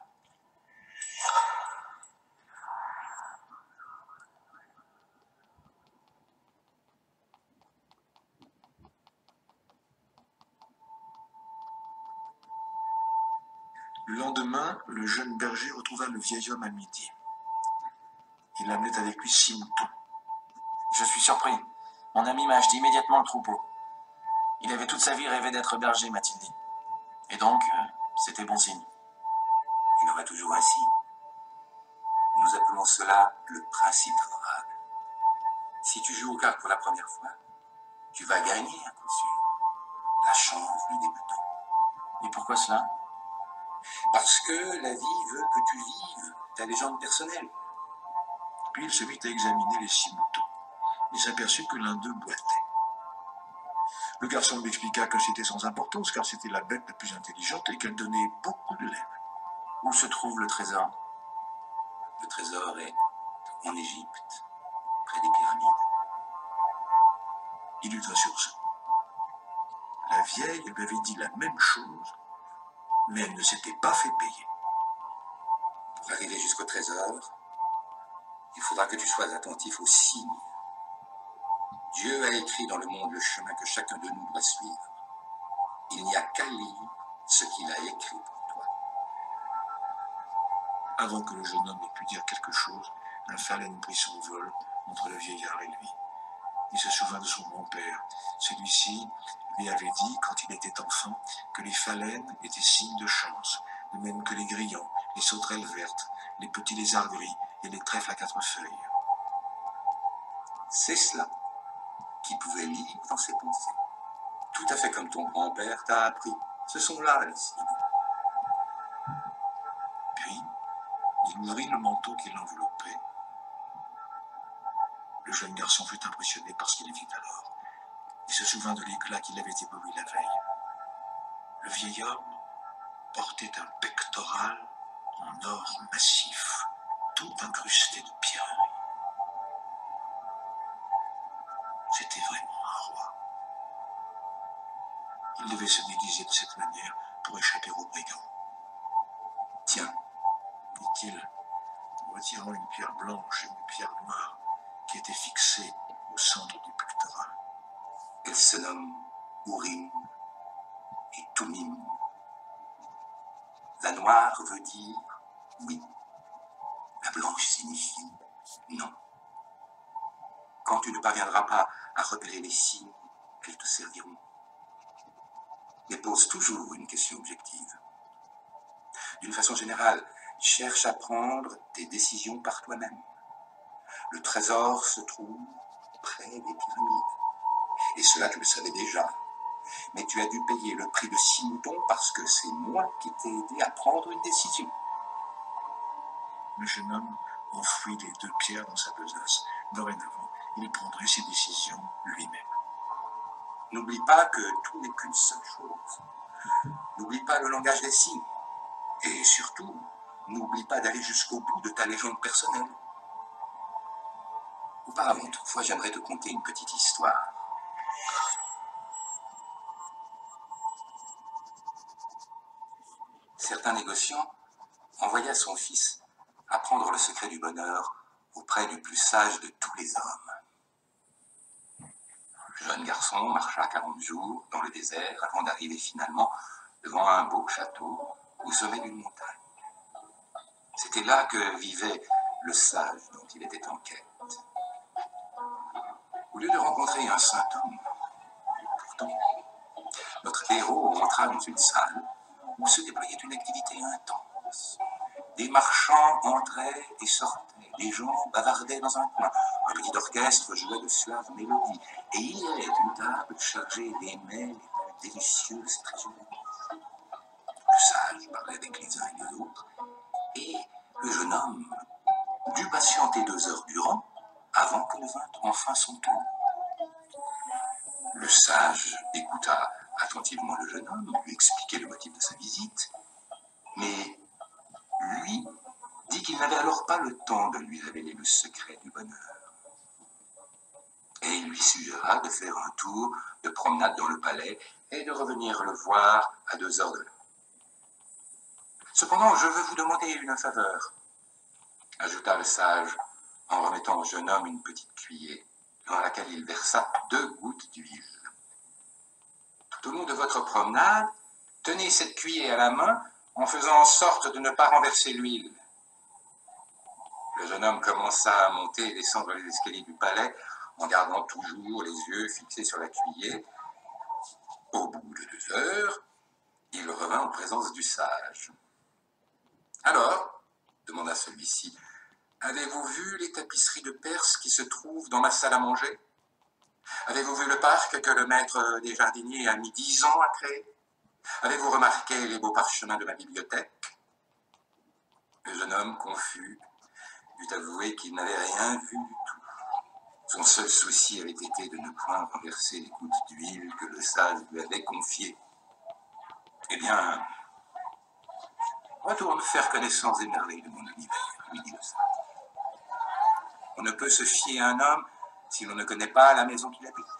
Le lendemain, le jeune berger retrouva le vieil homme à midi. Il amenait avec lui six moutons. Je suis surpris. Mon ami m'a acheté immédiatement le troupeau. Il avait toute sa vie rêvé d'être berger, m'a-t-il dit. Et donc, euh, c'était bon signe. Il en va toujours ainsi. Nous appelons cela le principe favorable. Si tu joues aux cartes pour la première fois, tu vas gagner, à coup sûr. La chance du débutant. Et pourquoi cela? Parce que la vie veut que tu vives ta légende personnelle. Puis il se mit à examiner les six moutons et s'aperçut que l'un d'eux boitait. Le garçon lui expliqua que c'était sans importance, car c'était la bête la plus intelligente et qu'elle donnait beaucoup de lait. Où se trouve le trésor? Le trésor est en Égypte, près des pyramides. Il eut un sursaut. La vieille lui avait dit la même chose, mais elle ne s'était pas fait payer. Pour arriver jusqu'au trésor, il faudra que tu sois attentif aux signes. Dieu a écrit dans le monde le chemin que chacun de nous doit suivre. Il n'y a qu'à lire ce qu'il a écrit pour toi. Avant que le jeune homme ait pu dire quelque chose, un phalène prit son vol entre le vieillard et lui. Il se souvint de son grand-père. Celui-ci lui avait dit, quand il était enfant, que les phalènes étaient signes de chance, de même que les grillons, les sauterelles vertes, les petits lézards gris et les trèfles à quatre feuilles. C'est cela qui pouvait lire dans ses pensées. Tout à fait comme ton grand-père t'a appris. Ce sont là les signes. Puis, il ouvrit le manteau qui l'enveloppait. Le jeune garçon fut impressionné par ce qu'il vit alors. Il se souvint de l'éclat qu'il avait ébloui la veille. Le vieil homme portait un pectoral en or massif, tout incrusté de pierreries. C'était vraiment un roi. Il devait se déguiser de cette manière pour échapper aux brigands. « Tiens, dit-il, en retirant une pierre blanche et une pierre noire qui étaient fixées au centre du pectoral. Elle se nomme Urim et Tumim. La noire veut dire oui. La blanche signifie non. Quand tu ne parviendras pas à repérer les signes, elles te serviront. Mais pose toujours une question objective. D'une façon générale, cherche à prendre tes décisions par toi-même. Le trésor se trouve près des pyramides. Et cela, tu le savais déjà. Mais tu as dû payer le prix de six moutons parce que c'est moi qui t'ai aidé à prendre une décision. Le jeune homme enfouit les deux pierres dans sa besace. Dorénavant, il prendrait ses décisions lui-même. N'oublie pas que tout n'est qu'une seule chose. N'oublie pas le langage des signes. Et surtout, n'oublie pas d'aller jusqu'au bout de ta légende personnelle. Auparavant, toutefois, j'aimerais te conter une petite histoire. Certains négociants envoya son fils apprendre le secret du bonheur auprès du plus sage de tous les hommes. Le jeune garçon marcha quarante jours dans le désert avant d'arriver finalement devant un beau château au sommet d'une montagne. C'était là que vivait le sage dont il était en quête. Au lieu de rencontrer un saint homme, pourtant, notre héros entra dans une salle où se déployait une activité intense. Des marchands entraient et sortaient, des gens bavardaient dans un coin, un petit orchestre jouait de suaves mélodies, et il y avait une table chargée des mets les plus délicieux de cette région. Le sage parlait avec les uns et les autres, et le jeune homme dut patienter deux heures durant avant que ne vînt enfin son tour. Le sage écouta attentivement le jeune homme, lui expliquait le motif de sa visite, mais lui dit qu'il n'avait alors pas le temps de lui révéler le secret du bonheur. Et il lui suggéra de faire un tour de promenade dans le palais et de revenir le voir à deux heures de là. Cependant, je veux vous demander une faveur, ajouta le sage en remettant au jeune homme une petite cuillère dans laquelle il versa deux gouttes d'huile. Tout au long de votre promenade, tenez cette cuillère à la main en faisant en sorte de ne pas renverser l'huile. Le jeune homme commença à monter et descendre les escaliers du palais en gardant toujours les yeux fixés sur la cuillère. Au bout de deux heures, il revint en présence du sage. « Alors, demanda celui-ci, avez-vous vu les tapisseries de Perse qui se trouvent dans ma salle à manger? Avez-vous vu le parc que le maître des jardiniers a mis dix ans à créer? Avez-vous remarqué les beaux parchemins de ma bibliothèque? » Le jeune homme, confus, dut avouer qu'il n'avait rien vu du tout. Son seul souci avait été de ne point renverser les gouttes d'huile que le sage lui avait confiées. « Eh bien, retourne faire connaissance des merveilles de mon univers, lui dit le sage. On ne peut se fier à un homme si l'on ne connaît pas la maison qu'il habite. »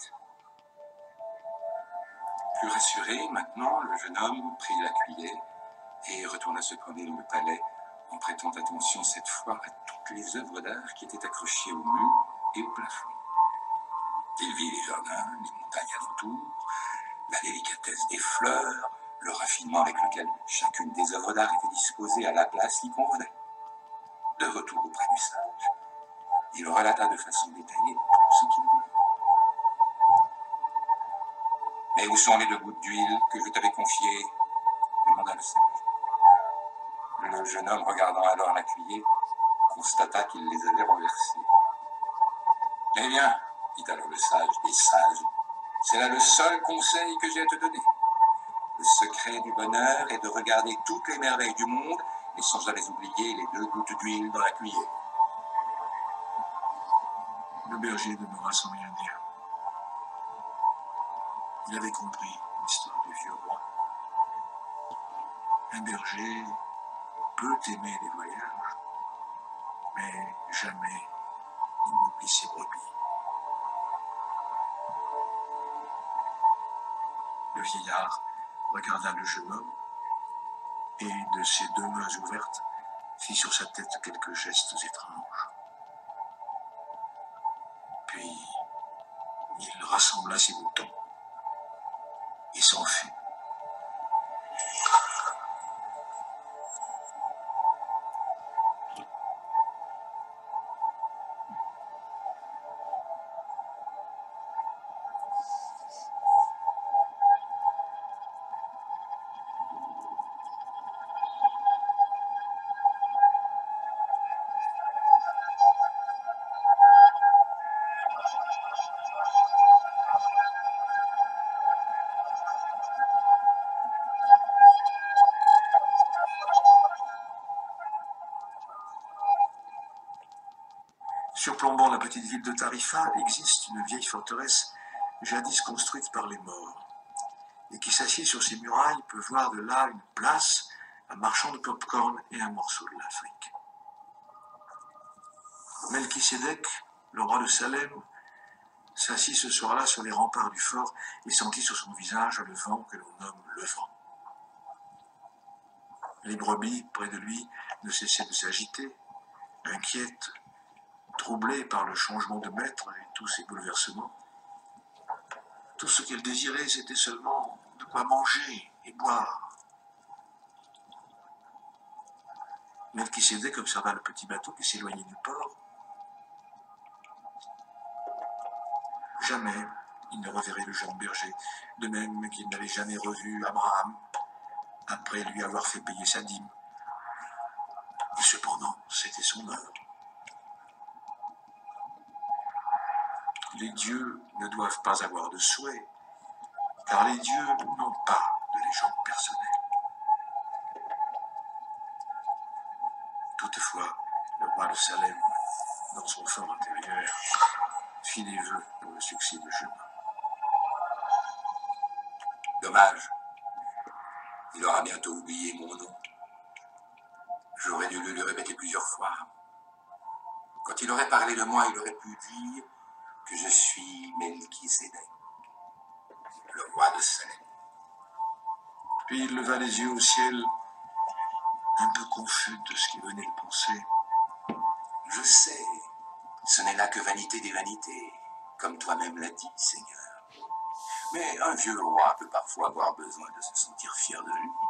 Plus rassuré, maintenant, le jeune homme prit la cuillère et retourna se promener dans le palais en prêtant attention cette fois à toutes les œuvres d'art qui étaient accrochées au mur et au plafond. Il vit les jardins, les montagnes alentour, la délicatesse des fleurs, le raffinement avec lequel chacune des œuvres d'art était disposée à la place qui convenait. De retour auprès du sage, il relata de façon détaillée tout ce qu'il vit. « Mais où sont les deux gouttes d'huile que je t'avais confiées ?» demanda le sage. Le jeune homme, regardant alors la cuillère, constata qu'il les avait renversées. « Eh bien, dit alors le sage des sages, c'est là le seul conseil que j'ai à te donner. Le secret du bonheur est de regarder toutes les merveilles du monde et sans jamais oublier les deux gouttes d'huile dans la cuillère. » Le berger demeura sans rien dire. Il avait compris l'histoire du vieux roi. Un berger peut aimer les voyages, mais jamais il n'oublie ses brebis. Le vieillard regarda le jeune homme et, de ses deux mains ouvertes, fit sur sa tête quelques gestes étranges. Puis, il rassembla ses moutons et s'enfuit. Surplombant la petite ville de Tarifa existe une vieille forteresse jadis construite par les morts, et qui s'assied sur ses murailles peut voir de là une place, un marchand de pop-corn et un morceau de l'Afrique. Melchisédek, le roi de Salem, s'assit ce soir-là sur les remparts du fort et sentit sur son visage le vent que l'on nomme le vent. Les brebis, près de lui, ne cessaient de s'agiter, inquiètes, troublées par le changement de maître et tous ces bouleversements. Tout ce qu'elles désiraient, c'était seulement de quoi manger et boire. Melchisédek observa le petit bateau qui s'éloignait du port. Jamais il ne reverrait le jeune berger, de même qu'il n'avait jamais revu Abraham après lui avoir fait payer sa dîme. Et cependant, c'était son heure. Les dieux ne doivent pas avoir de souhaits, car les dieux n'ont pas de légende personnelle. Toutefois, le roi de Salem, dans son fort intérieur, fit des vœux pour le succès de Juda. Dommage. Il aura bientôt oublié mon nom. J'aurais dû le lui répéter plusieurs fois. Quand il aurait parlé de moi, il aurait pu dire que je suis Melchisédek, le roi de Salem. Puis il leva les yeux au ciel, un peu confus de ce qu'il venait de penser. Je sais, ce n'est là que vanité des vanités, comme toi-même l'as dit, Seigneur. Mais un vieux roi peut parfois avoir besoin de se sentir fier de lui.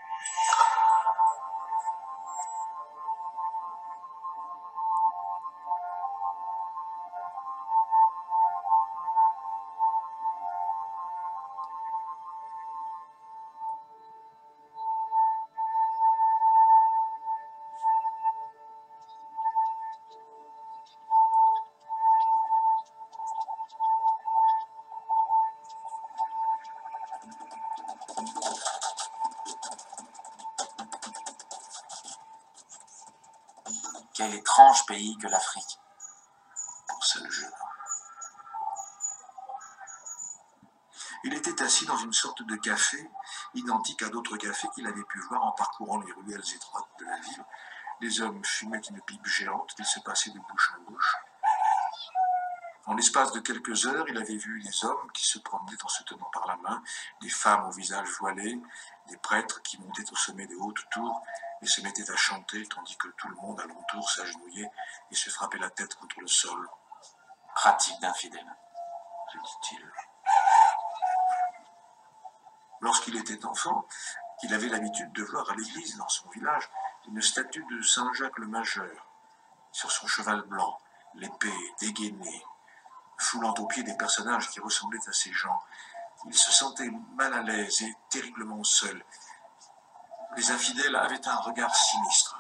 Quel étrange pays que l'Afrique, pensa le jeune homme. Il était assis dans une sorte de café, identique à d'autres cafés qu'il avait pu voir en parcourant les ruelles étroites de la ville. Les hommes fumaient une pipe géante qui se passait de bouche en bouche. En l'espace de quelques heures, il avait vu des hommes qui se promenaient en se tenant par la main, des femmes au visage voilé, des prêtres qui montaient au sommet des hautes tours et se mettaient à chanter, tandis que tout le monde alentour s'agenouillait et se frappait la tête contre le sol. pratique d'infidèles, Se dit-il. Lorsqu'il était enfant, il avait l'habitude de voir à l'église dans son village une statue de Saint Jacques le Majeur, sur son cheval blanc, l'épée dégainée, foulant aux pieds des personnages qui ressemblaient à ces gens. Il se sentait mal à l'aise et terriblement seul. Les infidèles avaient un regard sinistre.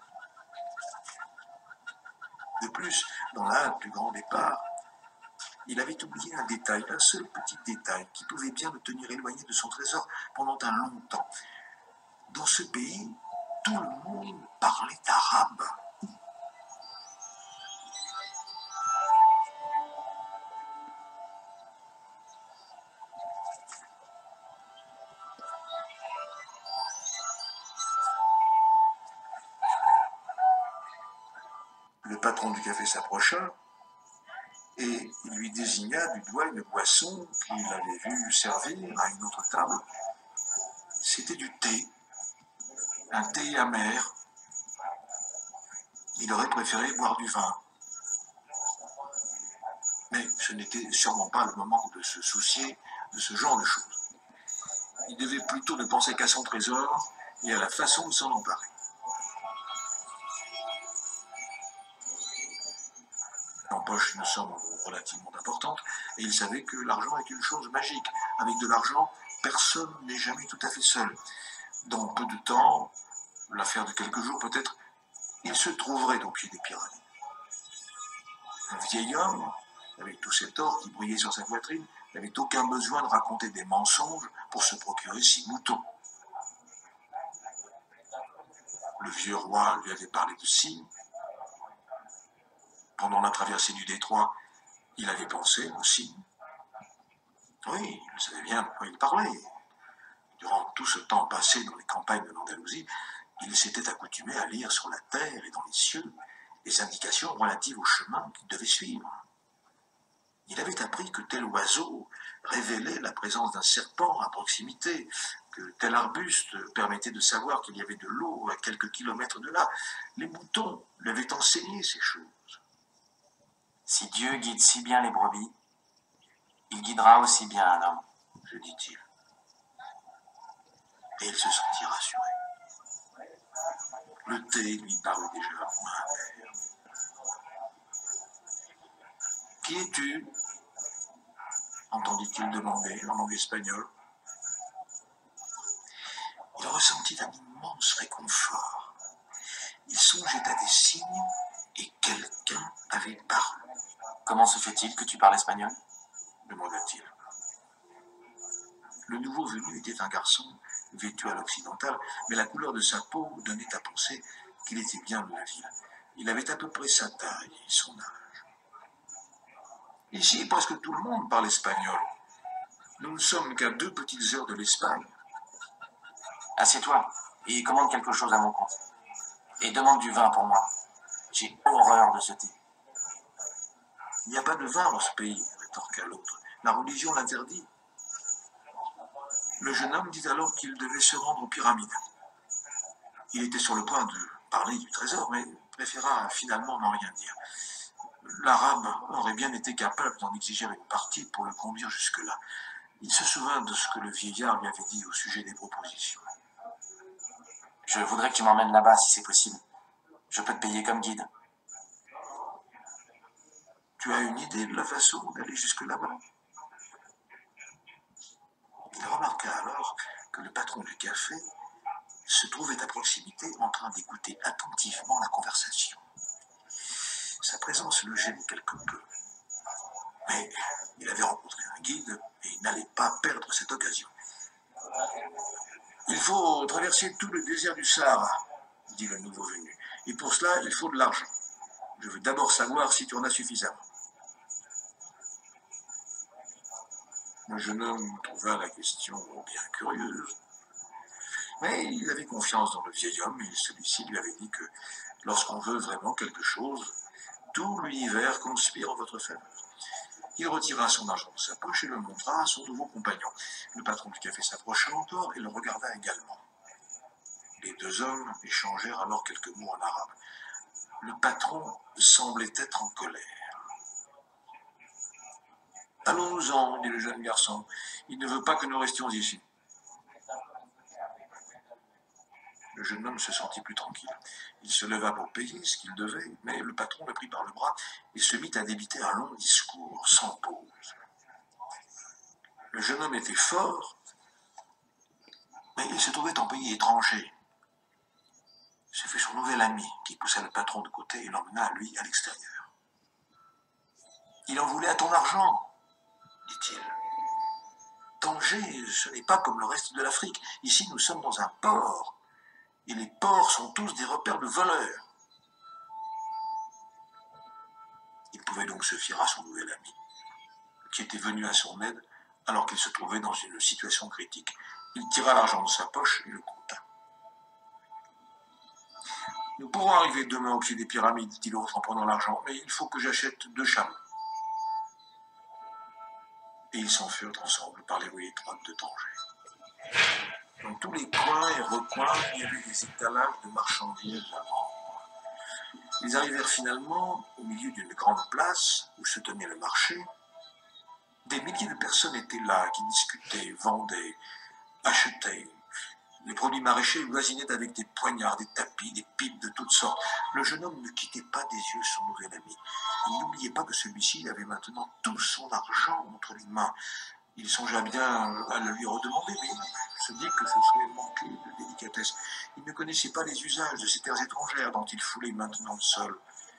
De plus, dans la hâte du grand départ, il avait oublié un détail, un seul petit détail, qui pouvait bien le tenir éloigné de son trésor pendant un long temps. Dans ce pays, tout le monde parlait arabe. Le patron du café s'approcha et il lui désigna du doigt une boisson qu'il avait vu servir à une autre table. C'était du thé, un thé amer. Il aurait préféré boire du vin. Mais ce n'était sûrement pas le moment de se soucier de ce genre de choses. Il devait plutôt ne penser qu'à son trésor et à la façon de s'en emparer. En poche une somme relativement importante, et il savait que l'argent est une chose magique. Avec de l'argent, personne n'est jamais tout à fait seul. Dans peu de temps, l'affaire de quelques jours peut-être, il se trouverait au pied des pyramides. Un vieil homme, avec tous cet or qui brillait sur sa poitrine, n'avait aucun besoin de raconter des mensonges pour se procurer six moutons. Le vieux roi lui avait parlé de cygnes. Pendant la traversée du détroit, il avait pensé aux cygnes. Oui, il savait bien de quoi il parlait. Durant tout ce temps passé dans les campagnes de l'Andalousie, il s'était accoutumé à lire sur la terre et dans les cieux les indications relatives au chemin qu'il devait suivre. Il avait appris que tel oiseau révélait la présence d'un serpent à proximité, que tel arbuste permettait de savoir qu'il y avait de l'eau à quelques kilomètres de là. Les moutons lui avaient enseigné ces choses. Si Dieu guide si bien les brebis, il guidera aussi bien un homme, se dit-il. Et il se sentit rassuré. Le thé lui parut déjà moins amer. « Qui es-tu » entendit-il demander en langue espagnole. Il ressentit un immense réconfort. Il songeait à des signes et quelqu'un avait parlé. « Comment se fait-il que tu parles espagnol » demanda-t-il. Le nouveau venu était un garçon vêtu à l'occidental, mais la couleur de sa peau donnait à penser qu'il était bien de la ville. Il avait à peu près sa taille et son âge. Ici, presque tout le monde parle espagnol. Nous ne sommes qu'à deux petites heures de l'Espagne. Assieds-toi et commande quelque chose à mon compte. Et demande du vin pour moi. J'ai horreur de ce thé. Il n'y a pas de vin dans ce pays, rétorqua l'autre. La religion l'interdit. Le jeune homme dit alors qu'il devait se rendre aux pyramides. Il était sur le point de parler du trésor, mais préféra finalement n'en rien dire. L'arabe aurait bien été capable d'en exiger une partie pour le conduire jusque-là. Il se souvint de ce que le vieillard lui avait dit au sujet des propositions. Je voudrais que tu m'emmènes là-bas si c'est possible. Je peux te payer comme guide. Tu as une idée de la façon d'aller jusque là-bas? Il remarqua alors que le patron du café se trouvait à proximité en train d'écouter attentivement la conversation. Sa présence le gênait quelque peu. Mais il avait rencontré un guide et il n'allait pas perdre cette occasion. « Il faut traverser tout le désert du Sahara, » dit le nouveau venu. « Et pour cela, il faut de l'argent. Je veux d'abord savoir si tu en as suffisamment. » Le jeune homme trouva la question bien curieuse. Mais il avait confiance dans le vieil homme et celui-ci lui avait dit que lorsqu'on veut vraiment quelque chose, tout l'univers conspire en votre faveur. Il retira son argent de sa poche et le montra à son nouveau compagnon. Le patron du café s'approcha encore et le regarda également. Les deux hommes échangèrent alors quelques mots en arabe. Le patron semblait être en colère. « Allons-nous-en, dit le jeune garçon. Il ne veut pas que nous restions ici. » Le jeune homme se sentit plus tranquille. Il se leva pour payer ce qu'il devait, mais le patron le prit par le bras et se mit à débiter un long discours, sans pause. Le jeune homme était fort, mais il se trouvait en pays étranger. Ce fut son nouvel ami qui poussa le patron de côté et l'emmena, lui, à l'extérieur. « Il en voulait à ton argent, dit-il. Tanger, ce n'est pas comme le reste de l'Afrique. Ici, nous sommes dans un port. Et les ports sont tous des repères de voleurs. » Il pouvait donc se fier à son nouvel ami, qui était venu à son aide alors qu'il se trouvait dans une situation critique. Il tira l'argent de sa poche et le compta. Nous pourrons arriver demain au pied des pyramides, dit l'autre en prenant l'argent, mais il faut que j'achète deux chameaux. Et ils s'enfurent ensemble par les rues étroites de Tanger. Dans tous les coins et recoins, il y avait des étalages de marchandises à vendre. Ils arrivèrent finalement au milieu d'une grande place où se tenait le marché. Des milliers de personnes étaient là, qui discutaient, vendaient, achetaient. Les produits maraîchers voisinaient avec des poignards, des tapis, des pipes de toutes sortes. Le jeune homme ne quittait pas des yeux son nouvel ami. Il n'oubliait pas que celui-ci avait maintenant tout son argent entre les mains. Il songea bien à le lui redemander, mais il se dit que ce serait manquer de délicatesse. Il ne connaissait pas les usages de ces terres étrangères dont il foulait maintenant le sol.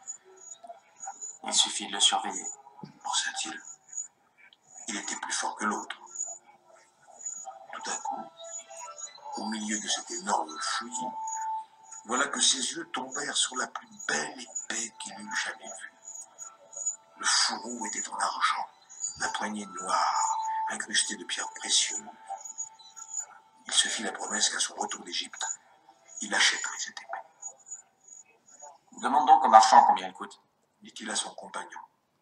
Il suffit de le surveiller, pensa-t-il. Il était plus fort que l'autre. Tout à coup, au milieu de cet énorme fouillis, voilà que ses yeux tombèrent sur la plus belle épée qu'il eût jamais vue. Le fourreau était en argent, la poignée noire, incrustée de pierres précieuses. Il se fit la promesse qu'à son retour d'Égypte, il achèterait cette épée. Demande donc au marchand combien elle coûte, dit-il à son compagnon.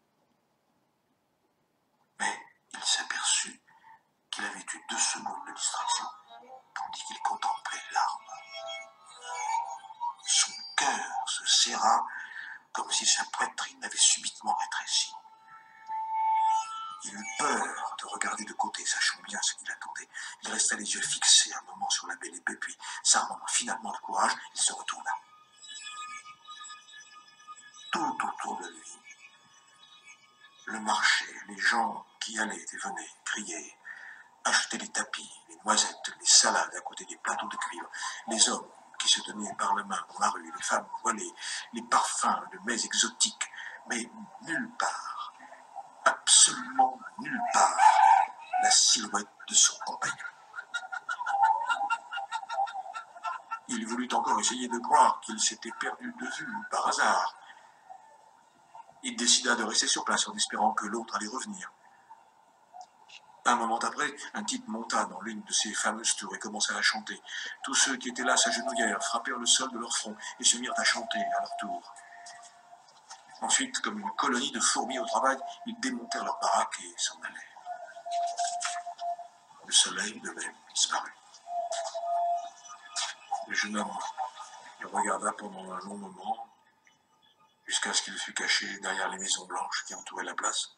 Mais il s'aperçut qu'il avait eu deux secondes de distraction, tandis qu'il contemplait l'arme. Son cœur se serra comme si sa poitrine avait subitement rétréci. Il eut peur de regarder de côté, sachant bien ce qu'il attendait. Il resta les yeux fixés un moment sur la belle épée, puis, s'armant finalement de courage, il se retourna. Tout autour de lui, le marché, les gens qui allaient et venaient, criaient, achetaient les tapis, les noisettes, les salades à côté des plateaux de cuivre, les hommes qui se tenaient par la main dans la rue, les femmes voilées, les parfums de mets exotiques, mais nulle part, absolument nulle part, la silhouette de son compagnon. Il voulut encore essayer de croire qu'il s'était perdu de vue par hasard. Il décida de rester sur place en espérant que l'autre allait revenir. Un moment après, un type monta dans l'une de ces fameuses tours et commença à chanter. Tous ceux qui étaient là s'agenouillèrent, frappèrent le sol de leur front et se mirent à chanter à leur tour. Ensuite, comme une colonie de fourmis au travail, ils démontèrent leur baraque et s'en allèrent. Le soleil de même disparut. Le jeune homme le regarda pendant un long moment, jusqu'à ce qu'il fût caché derrière les maisons blanches qui entouraient la place.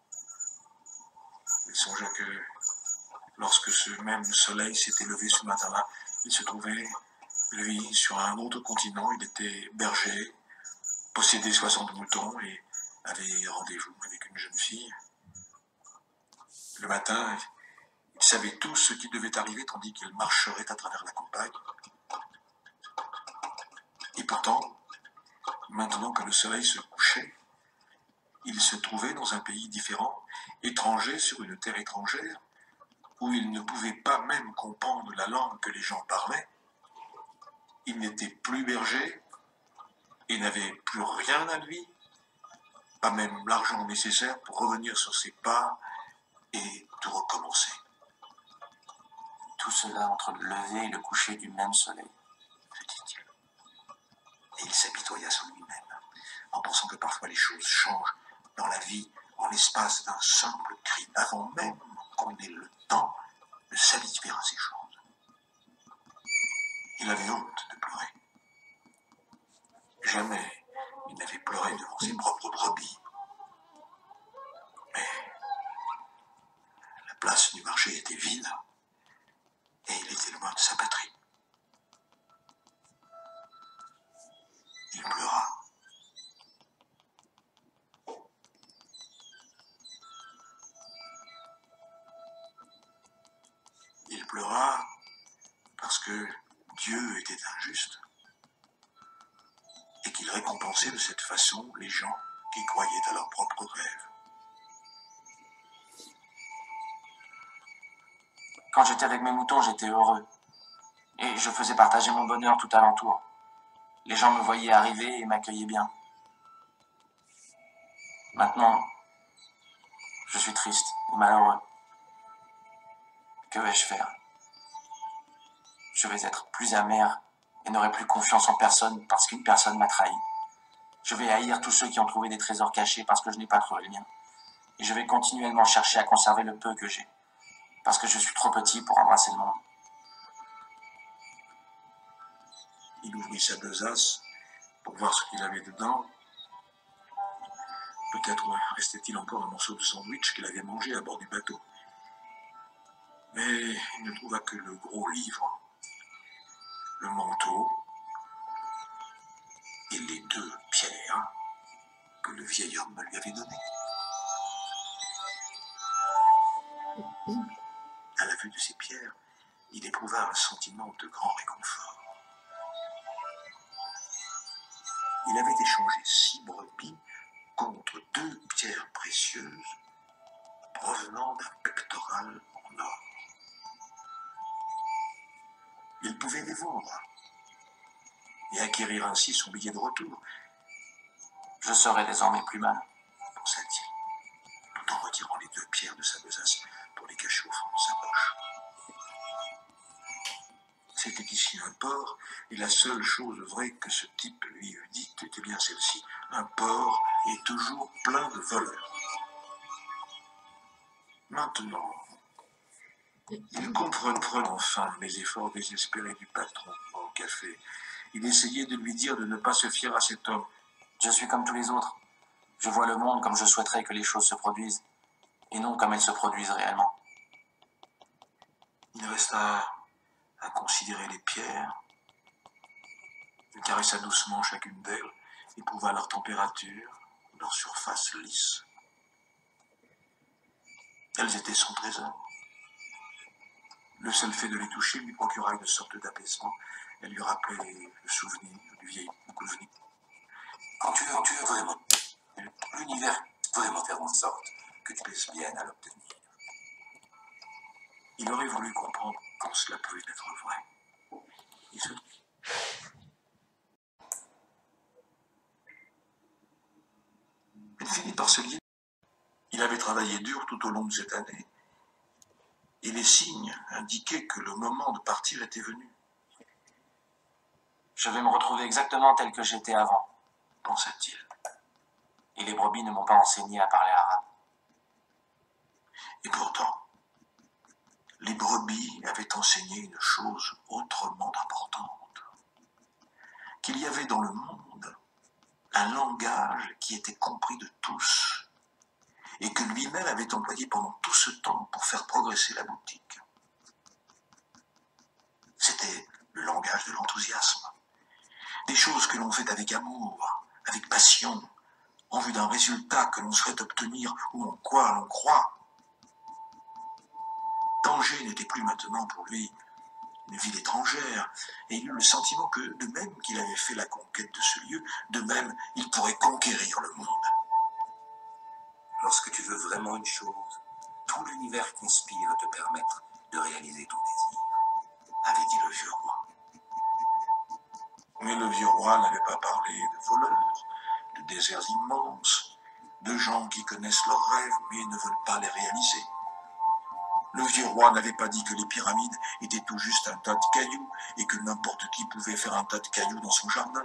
Il songea que, lorsque ce même soleil s'était levé ce matin-là, il se trouvait, lui, sur un autre continent. Il était berger, possédait soixante moutons et avait rendez-vous avec une jeune fille. Le matin, il savait tout ce qui devait arriver tandis qu'il marcherait à travers la campagne. Et pourtant, maintenant que le soleil se couchait, il se trouvait dans un pays différent, étranger sur une terre étrangère, où il ne pouvait pas même comprendre la langue que les gens parlaient. Il n'était plus berger et n'avait plus rien à lui, pas même l'argent nécessaire pour revenir sur ses pas et tout recommencer. Tout cela entre le lever et le coucher du même soleil, se dit-il. Et il s'apitoya sur lui-même, en pensant que parfois les choses changent dans la vie en l'espace d'un simple cri, avant même qu'on ait le temps de s'habituer à ces choses. Il avait honte de pleurer. Jamais il n'avait pleuré devant ses propres brebis. Mais la place du marché était vide et il était loin de sa patrie. Il pleura. Il pleura parce que Dieu était injuste et qu'il récompensait de cette façon les gens qui croyaient à leurs propres rêves. Quand j'étais avec mes moutons, j'étais heureux. Et je faisais partager mon bonheur tout alentour. Les gens me voyaient arriver et m'accueillaient bien. Maintenant, je suis triste et malheureux. Que vais-je faire? Je vais être plus amer et n'aurai plus confiance en personne parce qu'une personne m'a trahi. Je vais haïr tous ceux qui ont trouvé des trésors cachés parce que je n'ai pas trouvé le mien. Et je vais continuellement chercher à conserver le peu que j'ai, parce que je suis trop petit pour embrasser le monde. Il ouvrit sa besace pour voir ce qu'il avait dedans. Peut-être restait-il encore un morceau de sandwich qu'il avait mangé à bord du bateau. Mais il ne trouva que le gros livre, le manteau et les deux pierres que le vieil homme lui avait données. À la vue de ces pierres, il éprouva un sentiment de grand réconfort. Il avait échangé six brebis contre deux pierres précieuses provenant d'un pectoral en or. Il pouvait les vendre et acquérir ainsi son billet de retour, Je serai désormais plus malin, pensa-t-il, tout en retirant les deux pierres de sa besace pour les cacher au fond de sa poche. C'était ici un port, et la seule chose vraie que ce type lui eût dite était bien celle-ci. Un port est toujours plein de voleurs. Maintenant, il comprenait enfin les efforts désespérés du patron au café. Il essayait de lui dire de ne pas se fier à cet homme. Je suis comme tous les autres. Je vois le monde comme je souhaiterais que les choses se produisent, et non comme elles se produisent réellement. Il resta à considérer les pierres. Il caressa doucement chacune d'elles, éprouva leur température, leur surface lisse. Elles étaient son trésor. Le seul fait de les toucher lui procura une sorte d'apaisement. Elle lui rappelait le souvenir du vieil Boukouvnik. Quand tu veux, tu veux vraiment, l'univers vraiment faire en sorte que tu puisses bien à l'obtenir. Il aurait voulu comprendre quand cela pouvait être vrai. Il se... Elle finit par se lier. Il avait travaillé dur tout au long de cette année, et les signes indiquaient que le moment de partir était venu, Je vais me retrouver exactement tel que j'étais avant, pensa-t-il. et les brebis ne m'ont pas enseigné à parler arabe. Et pourtant, les brebis avaient enseigné une chose autrement importante, qu'il y avait dans le monde un langage qui était compris de tous, et que lui-même avait employé pendant tout ce temps pour faire progresser la boutique. C'était le langage de l'enthousiasme, des choses que l'on fait avec amour, avec passion, en vue d'un résultat que l'on souhaite obtenir ou en quoi l'on croit. Tanger n'était plus maintenant pour lui une ville étrangère, et il eut le sentiment que, de même qu'il avait fait la conquête de ce lieu, de même il pourrait conquérir le monde. Lorsque tu veux vraiment une chose, tout l'univers conspire à te permettre de réaliser ton désir, avait dit le vieux roi. Mais le vieux roi n'avait pas parlé de voleurs, de déserts immenses, de gens qui connaissent leurs rêves mais ne veulent pas les réaliser. Le vieux roi n'avait pas dit que les pyramides étaient tout juste un tas de cailloux et que n'importe qui pouvait faire un tas de cailloux dans son jardin.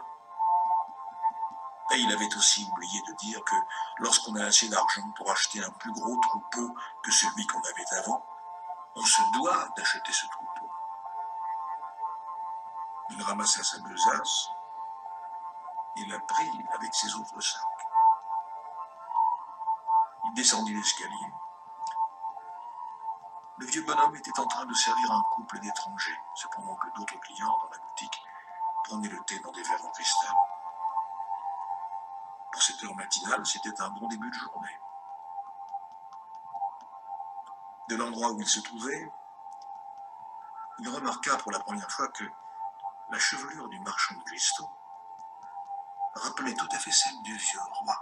Et il avait aussi oublié de dire que lorsqu'on a assez d'argent pour acheter un plus gros troupeau que celui qu'on avait avant, on se doit d'acheter ce troupeau. Il ramassa sa besace et la prit avec ses autres sacs. Il descendit l'escalier. Le vieux bonhomme était en train de servir un couple d'étrangers, cependant que d'autres clients dans la boutique prenaient le thé dans des verres en cristal. Pour cette heure matinale, c'était un bon début de journée. De l'endroit où il se trouvait, il remarqua pour la première fois que la chevelure du marchand de cristaux rappelait tout à fait celle du vieux roi.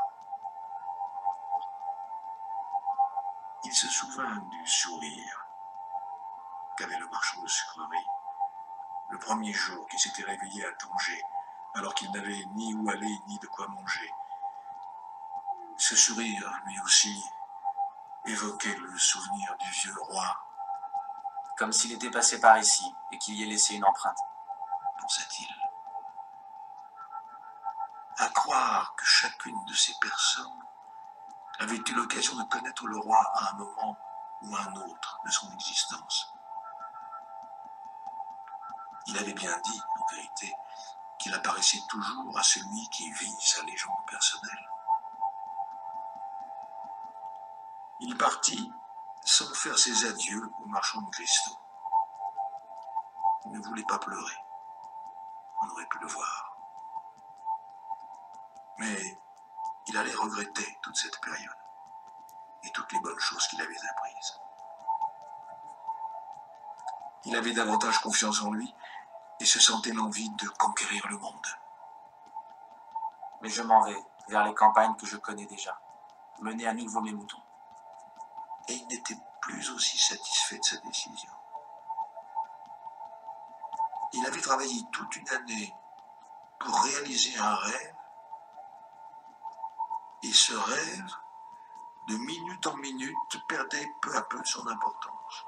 Il se souvint du sourire qu'avait le marchand de sucreries le premier jour qu'il s'était réveillé à Tanger, alors qu'il n'avait ni où aller ni de quoi manger. Ce sourire, lui aussi, évoquait le souvenir du vieux roi, Comme s'il était passé par ici et qu'il y ait laissé une empreinte. pensa-t-il. croire que chacune de ces personnes avait eu l'occasion de connaître le roi à un moment ou à un autre de son existence. Il avait bien dit, en vérité, qu'il apparaissait toujours à celui qui vit sa légende personnelle. Il partit sans faire ses adieux au marchand de cristaux. Il ne voulait pas pleurer. On aurait pu le voir. Mais il allait regretter toute cette période et toutes les bonnes choses qu'il avait apprises. Il avait davantage confiance en lui et se sentait l'envie de conquérir le monde. Mais je m'en vais vers les campagnes que je connais déjà, mener à nouveau mes moutons. Et il n'était plus aussi satisfait de sa décision. Il avait travaillé toute une année pour réaliser un rêve, et ce rêve, de minute en minute, perdait peu à peu son importance.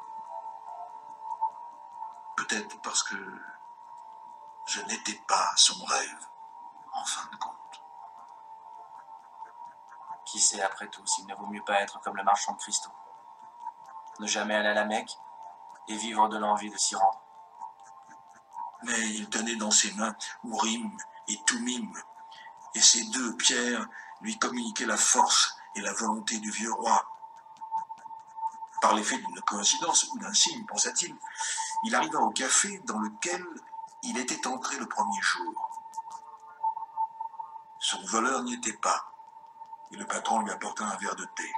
Peut-être parce que je n'étais pas son rêve, en fin de compte. Qui sait, après tout, s'il ne vaut mieux pas être comme le marchand de cristaux, ne jamais aller à la Mecque et vivre de l'envie de s'y rendre. Mais il tenait dans ses mains Urim et Tumim, et ces deux pierres lui communiquaient la force et la volonté du vieux roi. Par l'effet d'une coïncidence ou d'un signe, pensa-t-il, il arriva au café dans lequel il était entré le premier jour. Son voleur n'y était pas, et le patron lui apporta un verre de thé.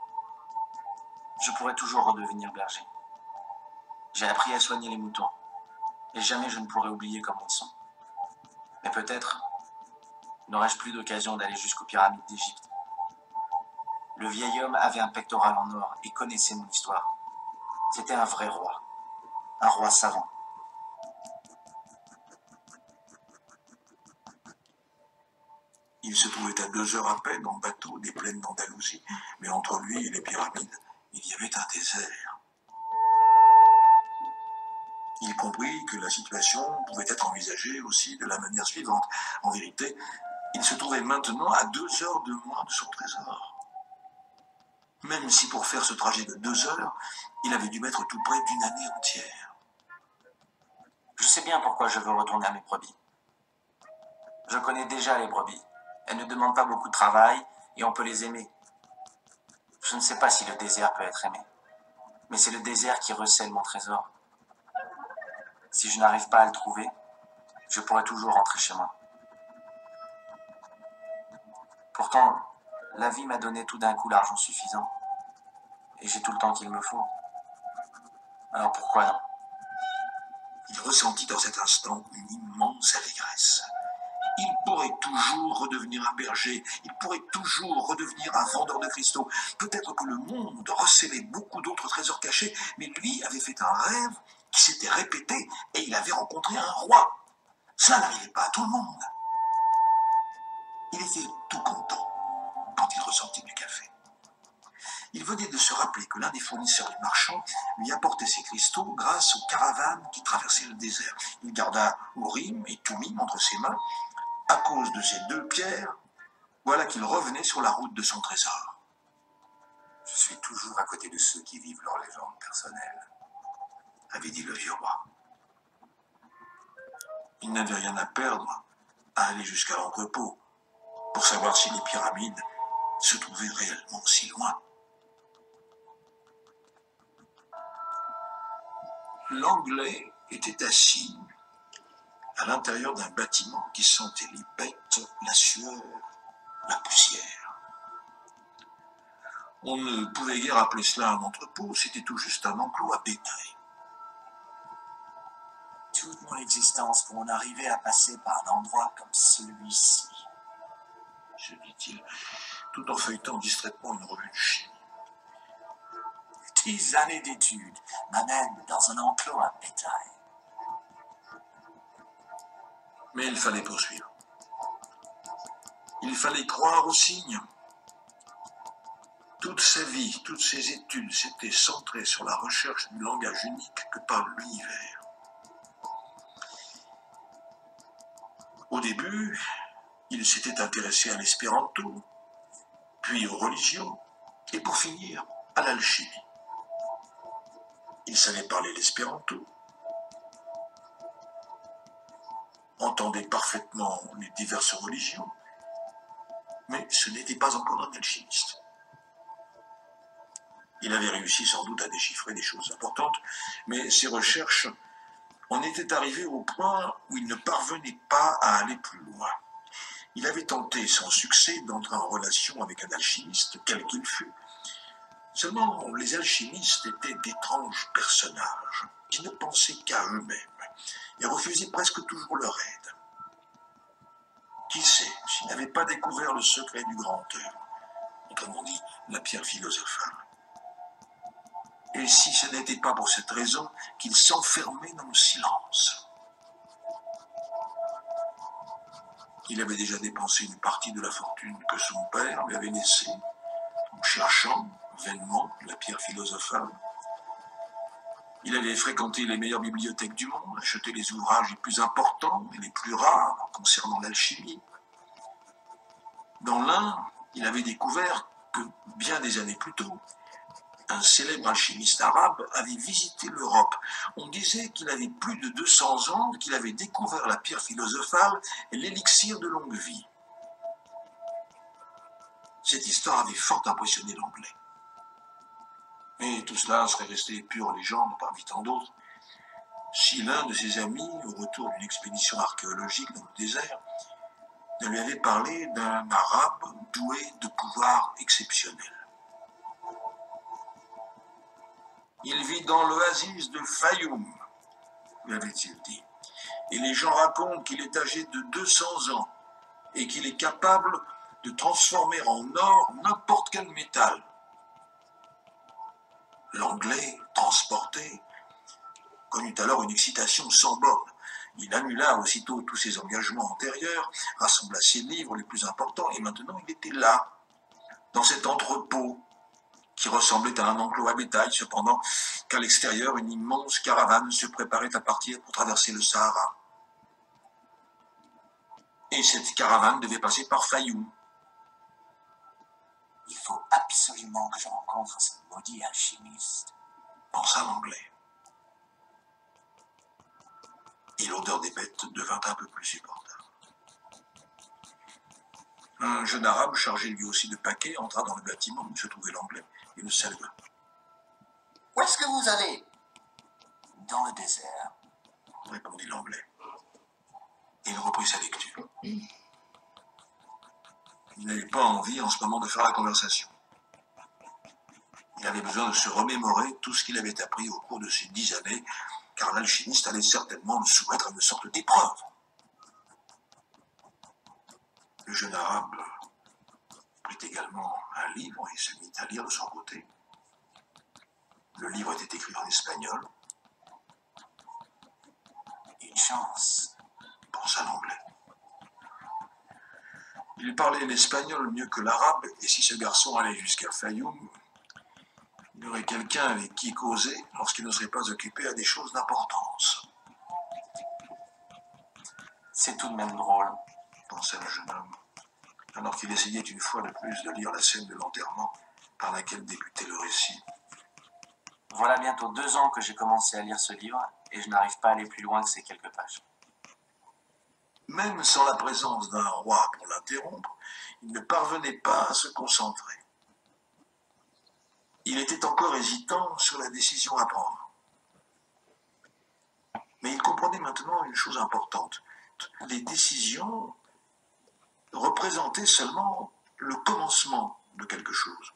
Je pourrais toujours redevenir berger. J'ai appris à soigner les moutons, et jamais je ne pourrai oublier comment ils sont. Mais peut-être n'aurai-je plus d'occasion d'aller jusqu'aux pyramides d'Égypte. Le vieil homme avait un pectoral en or et connaissait mon histoire. C'était un vrai roi, un roi savant. Il se trouvait à deux heures à peine en bateau des plaines d'Andalousie, mais entre lui et les pyramides, il y avait un désert. Il comprit que la situation pouvait être envisagée aussi de la manière suivante. En vérité, il se trouvait maintenant à deux heures de moins de son trésor. Même si pour faire ce trajet de deux heures, il avait dû mettre tout près d'une année entière. Je sais bien pourquoi je veux retourner à mes brebis. Je connais déjà les brebis. Elles ne demandent pas beaucoup de travail et on peut les aimer. Je ne sais pas si le désert peut être aimé, mais c'est le désert qui recèle mon trésor. Si je n'arrive pas à le trouver, je pourrai toujours rentrer chez moi. Pourtant, la vie m'a donné tout d'un coup l'argent suffisant. Et j'ai tout le temps qu'il me faut. Alors pourquoi non? Il ressentit dans cet instant une immense allégresse. Il pourrait toujours redevenir un berger, il pourrait toujours redevenir un vendeur de cristaux. Peut-être que le monde recélait beaucoup d'autres trésors cachés, mais lui avait fait un rêve qui s'était répété et il avait rencontré un roi. Cela n'arrivait pas à tout le monde. Il était tout content quand il ressortit du café. Il venait de se rappeler que l'un des fournisseurs du marchand lui apportait ses cristaux grâce aux caravanes qui traversaient le désert. Il garda Urim et Tumim entre ses mains. À cause de ces deux pierres, voilà qu'il revenait sur la route de son trésor. Je suis toujours à côté de ceux qui vivent leur légende personnelle, avait dit le vieux roi. Il n'avait rien à perdre à aller jusqu'à l'entrepôt pour savoir si les pyramides se trouvaient réellement si loin. L'Anglais était assis à l'intérieur d'un bâtiment qui sentait les bêtes, la sueur, la poussière. On ne pouvait guère appeler cela un entrepôt, c'était tout juste un enclos à bétail. Toute mon existence pour en arriver à passer par un endroit comme celui-ci, se dit-il, tout en feuilletant distraitement une revue de Chine. dix années d'études m'amènent dans un enclos à bétail. Mais il fallait poursuivre. Il fallait croire aux signes. Toute sa vie, toutes ses études s'étaient centrées sur la recherche du langage unique que parle l'univers. Au début, Il s'était intéressé à l'espéranto, puis aux religions, et pour finir, à l'alchimie. Il savait parler l'espéranto, entendait parfaitement les diverses religions, mais ce n'était pas encore un alchimiste. Il avait réussi sans doute à déchiffrer des choses importantes, mais ses recherches en étaient arrivées au point où il ne parvenait pas à aller plus loin. Il avait tenté sans succès d'entrer en relation avec un alchimiste, quel qu'il fût. Seulement, les alchimistes étaient d'étranges personnages qui ne pensaient qu'à eux-mêmes et refusaient presque toujours leur aide. Qui sait s'ils n'avaient pas découvert le secret du grand œuvre, comme on dit, la pierre philosophale. Et si ce n'était pas pour cette raison qu'ils s'enfermaient dans le silence. Il avait déjà dépensé une partie de la fortune que son père lui avait laissée, en cherchant vainement la pierre philosophale. Il avait fréquenté les meilleures bibliothèques du monde, acheté les ouvrages les plus importants et les plus rares concernant l'alchimie. Dans l'un, il avait découvert que, bien des années plus tôt, un célèbre alchimiste arabe avait visité l'Europe. On disait qu'il avait plus de deux cents ans, qu'il avait découvert la pierre philosophale et l'élixir de longue vie. Cette histoire avait fort impressionné l'Anglais. Mais tout cela serait resté pure légende parmi tant d'autres, si l'un de ses amis, au retour d'une expédition archéologique dans le désert, ne lui avait parlé d'un arabe doué de pouvoirs exceptionnels. Il vit dans l'oasis de Fayoum, lui avait-il dit, et les gens racontent qu'il est âgé de deux cents ans et qu'il est capable de transformer en or n'importe quel métal. L'Anglais, transporté, connut alors une excitation sans borne. Il annula aussitôt tous ses engagements antérieurs, rassembla ses livres les plus importants, et maintenant il était là, dans cet entrepôt, qui ressemblait à un enclos à bétail, cependant qu'à l'extérieur, une immense caravane se préparait à partir pour traverser le Sahara. Et cette caravane devait passer par Fayoum. Il faut absolument que je rencontre ce maudit alchimiste, pensa l'Anglais. Et l'odeur des bêtes devint un peu plus supportable. Un jeune arabe, chargé lui aussi de paquets, entra dans le bâtiment où se trouvait l'Anglais et le salua. « Où est-ce que vous allez ?»« Dans le désert, » répondit l'Anglais. Et il reprit sa lecture. Il n'avait pas envie en ce moment de faire la conversation. Il avait besoin de se remémorer tout ce qu'il avait appris au cours de ces dix années, car l'alchimiste allait certainement le soumettre à une sorte d'épreuve. Le jeune arabe prit également un livre et se mit à lire de son côté. Le livre était écrit en espagnol. une chance, pensa l'Anglais. Il parlait l'espagnol mieux que l'arabe, et si ce garçon allait jusqu'à Fayoum, il y aurait quelqu'un avec qui causer lorsqu'il ne serait pas occupé à des choses d'importance. C'est tout de même drôle, pensait le jeune homme, alors qu'il essayait une fois de plus de lire la scène de l'enterrement par laquelle débutait le récit. Voilà bientôt deux ans que j'ai commencé à lire ce livre et je n'arrive pas à aller plus loin que ces quelques pages. Même sans la présence d'un roi pour l'interrompre, il ne parvenait pas à se concentrer. Il était encore hésitant sur la décision à prendre. Mais il comprenait maintenant une chose importante. Les décisions représentaient seulement le commencement de quelque chose.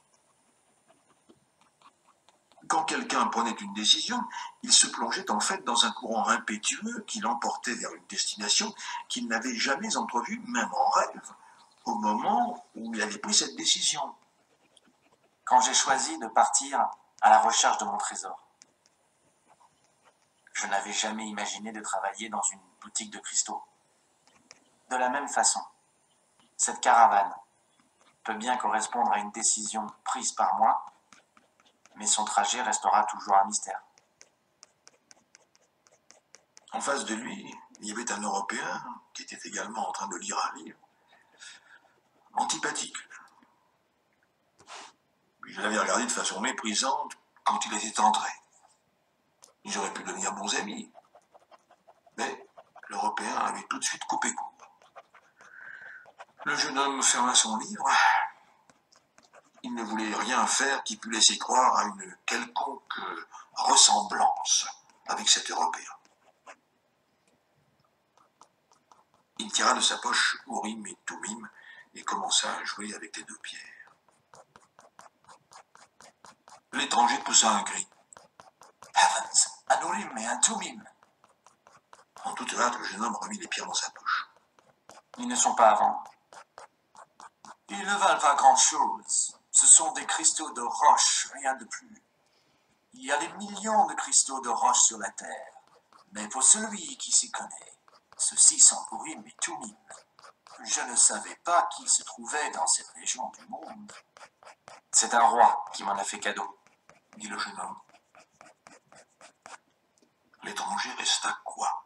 Quand quelqu'un prenait une décision, il se plongeait en fait dans un courant impétueux qui l'emportait vers une destination qu'il n'avait jamais entrevue, même en rêve, au moment où il avait pris cette décision. Quand j'ai choisi de partir à la recherche de mon trésor, je n'avais jamais imaginé de travailler dans une boutique de cristaux. De la même façon, cette caravane peut bien correspondre à une décision prise par moi, mais son trajet restera toujours un mystère. En face de lui, il y avait un Européen qui était également en train de lire un livre. antipathique. Puis je l'avais regardé de façon méprisante quand il était entré. Ils auraient pu devenir bons amis. Mais l'Européen avait tout de suite coupé court. Le jeune homme ferma son livre. Il ne voulait rien faire qui pût laisser croire à une quelconque ressemblance avec cet Européen. Il tira de sa poche Urim et Tumim et commença à jouer avec les deux pierres. L'étranger poussa un cri. Heavens, un Urim et un Tumim. En toute hâte, le jeune homme remit les pierres dans sa poche. Ils ne sont pas à vendre. Ils ne valent pas grand-chose. Ce sont des cristaux de roche, rien de plus. Il y a des millions de cristaux de roche sur la Terre. Mais pour celui qui s'y connaît, ceux-ci sont Urim et Tumim. Je ne savais pas qu'ils se trouvaient dans cette région du monde. C'est un roi qui m'en a fait cadeau, dit le jeune homme. L'étranger resta quoi?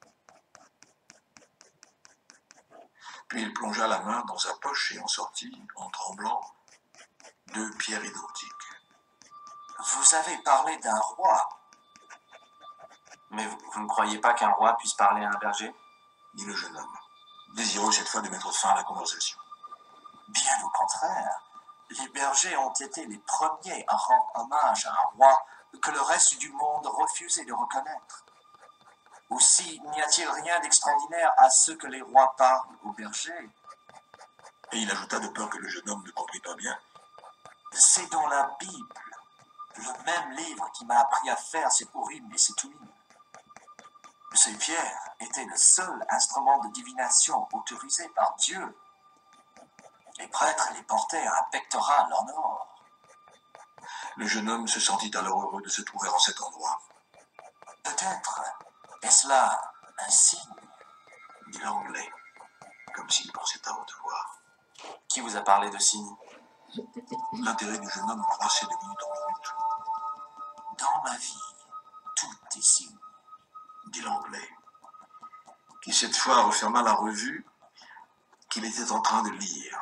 Puis il plongea la main dans sa poche et en sortit, en tremblant, deux pierres identiques. Vous avez parlé d'un roi. Mais vous, vous ne croyez pas qu'un roi puisse parler à un berger? Dit le jeune homme, désireux cette fois de mettre fin à la conversation. Bien au contraire. Les bergers ont été les premiers à rendre hommage à un roi que le reste du monde refusait de reconnaître. Aussi, n'y a-t-il rien d'extraordinaire à ce que les rois parlent aux bergers? Et il ajouta de peur que le jeune homme ne comprît pas bien. C'est dans la Bible, le même livre qui m'a appris à faire ces Urim et ces Tumim. Ces pierres étaient le seul instrument de divination autorisé par Dieu. Les prêtres les portaient à un pectoral en or. Le jeune homme se sentit alors heureux de se trouver en cet endroit. Peut-être est-ce là un signe, dit l'anglais, comme s'il pensait à haute voix. Qui vous a parlé de signe? L'intérêt du jeune homme croissait de minute en minute. Dans ma vie, tout est signe, dit l'anglais, qui cette fois referma la revue qu'il était en train de lire.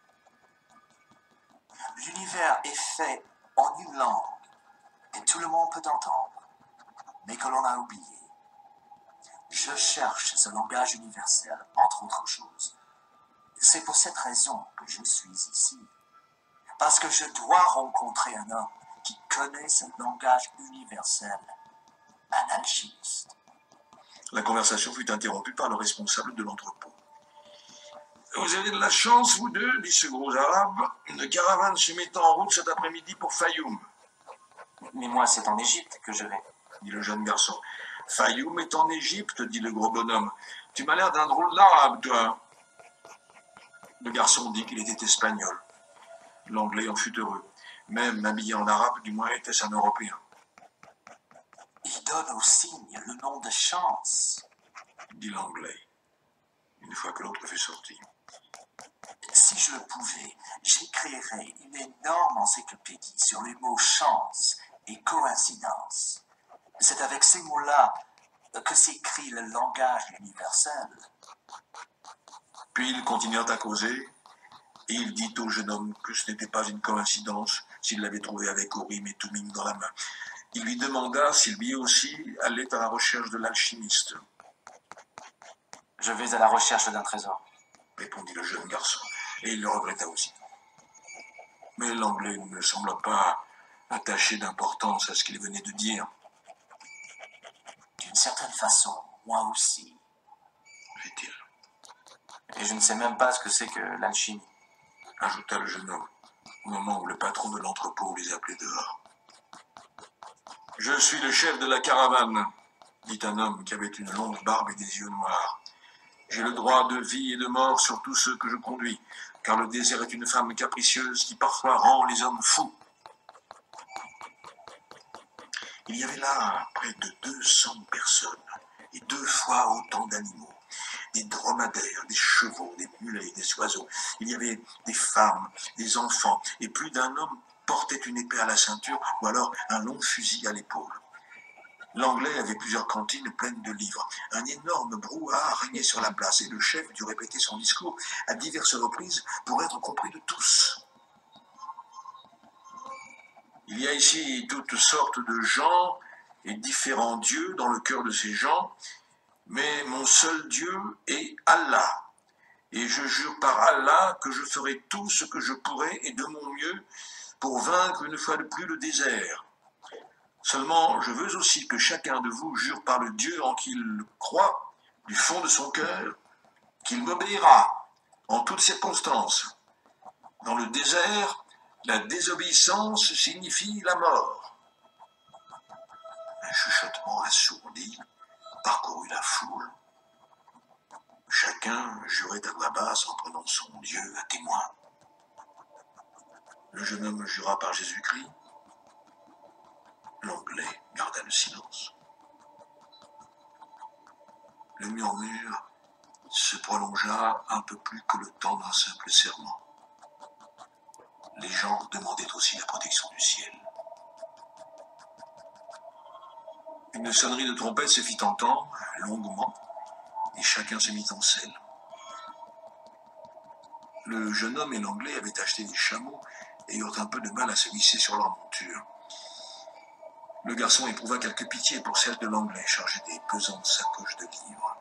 L'univers est fait en une langue que tout le monde peut entendre, mais que l'on a oublié. Je cherche ce langage universel, entre autres choses. C'est pour cette raison que je suis ici. Parce que je dois rencontrer un homme qui connaît ce langage universel, un alchimiste. La conversation fut interrompue par le responsable de l'entrepôt. Vous avez de la chance, vous deux, dit ce gros arabe. Une caravane se met en route cet après-midi pour Fayoum. Mais moi, c'est en Égypte que je vais, dit le jeune garçon. Fayoum est en Égypte, dit le gros bonhomme. Tu m'as l'air d'un drôle d'arabe, toi. Le garçon dit qu'il était espagnol. L'anglais en fut heureux. Même habillé en arabe, du moins était-ce un Européen. Il donne au signe le nom de chance, dit l'anglais, une fois que l'autre fut sorti. Si je le pouvais, j'écrirais une énorme encyclopédie sur les mots chance et coïncidence. C'est avec ces mots-là que s'écrit le langage universel. Puis ils continuèrent à causer, et il dit au jeune homme que ce n'était pas une coïncidence s'il l'avait trouvé avec Urim et Tumim dans la main. Il lui demanda s'il lui aussi allait à la recherche de l'alchimiste. Je vais à la recherche d'un trésor, répondit le jeune garçon, et il le regretta aussi. Mais l'anglais ne sembla pas attaché d'importance à ce qu'il venait de dire. D'une certaine façon, moi aussi, fit-il. Et je ne sais même pas ce que c'est que l'alchimie, ajouta le jeune homme, au moment où le patron de l'entrepôt les appelait dehors. Je suis le chef de la caravane, dit un homme qui avait une longue barbe et des yeux noirs. J'ai le droit de vie et de mort sur tous ceux que je conduis, car le désert est une femme capricieuse qui parfois rend les hommes fous. Il y avait là près de deux cents personnes, et deux fois autant d'animaux. Des dromadaires, des chevaux, des mulets, des oiseaux. Il y avait des femmes, des enfants, et plus d'un homme portait une épée à la ceinture ou alors un long fusil à l'épaule. L'Anglais avait plusieurs cantines pleines de livres. Un énorme brouhaha régnait sur la place et le chef dut répéter son discours à diverses reprises pour être compris de tous. Il y a ici toutes sortes de gens et différents dieux dans le cœur de ces gens, mais mon seul Dieu est Allah. Et je jure par Allah que je ferai tout ce que je pourrai et de mon mieux pour vaincre une fois de plus le désert. Seulement, je veux aussi que chacun de vous jure par le Dieu en qui il croit, du fond de son cœur, qu'il m'obéira en toutes circonstances. Dans le désert, la désobéissance signifie la mort. Un chuchotement assourdi parcourut la foule. Chacun jurait à voix basse en prenant son Dieu à témoin. Le jeune homme jura par Jésus-Christ. L'Anglais garda le silence. Le murmure se prolongea un peu plus que le temps d'un simple serment. Les gens demandaient aussi la protection du ciel. Une sonnerie de trompette se fit entendre, longuement, et chacun se mit en selle. Le jeune homme et l'Anglais avaient acheté des chameaux et eurent un peu de mal à se hisser sur leur monture. Le garçon éprouva quelque pitié pour celle de l'Anglais, chargé des pesantes sacoches de livres.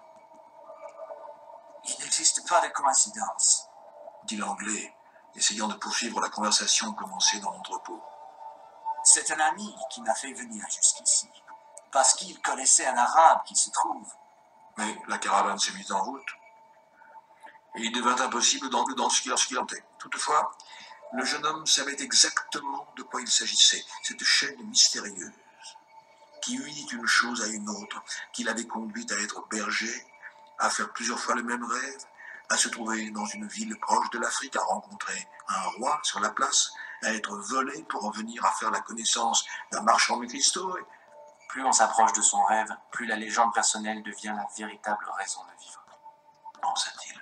« Il n'existe pas de coïncidence, » dit l'Anglais, essayant de poursuivre la conversation commencée dans l'entrepôt. « C'est un ami qui m'a fait venir jusqu'ici, parce qu'il connaissait un arabe qui se trouve. » Mais la caravane se mit en route, et il devint impossible d'entrer dans ce qu'il entrait. Toutefois, le jeune homme savait exactement de quoi il s'agissait, cette chaîne mystérieuse, qui unit une chose à une autre, qui l'avait conduit à être berger, à faire plusieurs fois le même rêve, à se trouver dans une ville proche de l'Afrique, à rencontrer un roi sur la place, à être volé pour en venir à faire la connaissance d'un marchand de cristaux. Et... Plus on s'approche de son rêve, plus la légende personnelle devient la véritable raison de vivre, pensa-t-il.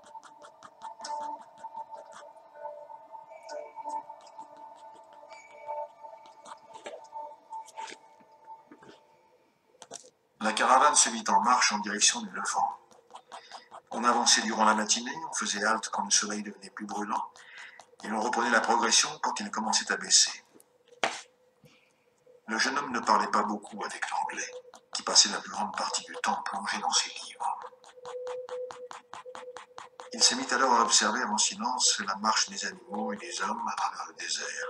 La caravane se mit en marche en direction du Levant. On avançait durant la matinée, on faisait halte quand le soleil devenait plus brûlant, et l'on reprenait la progression quand il commençait à baisser. Le jeune homme ne parlait pas beaucoup avec l'Anglais, qui passait la plus grande partie du temps plongé dans ses livres. Il se mit alors à observer en silence la marche des animaux et des hommes à travers le désert.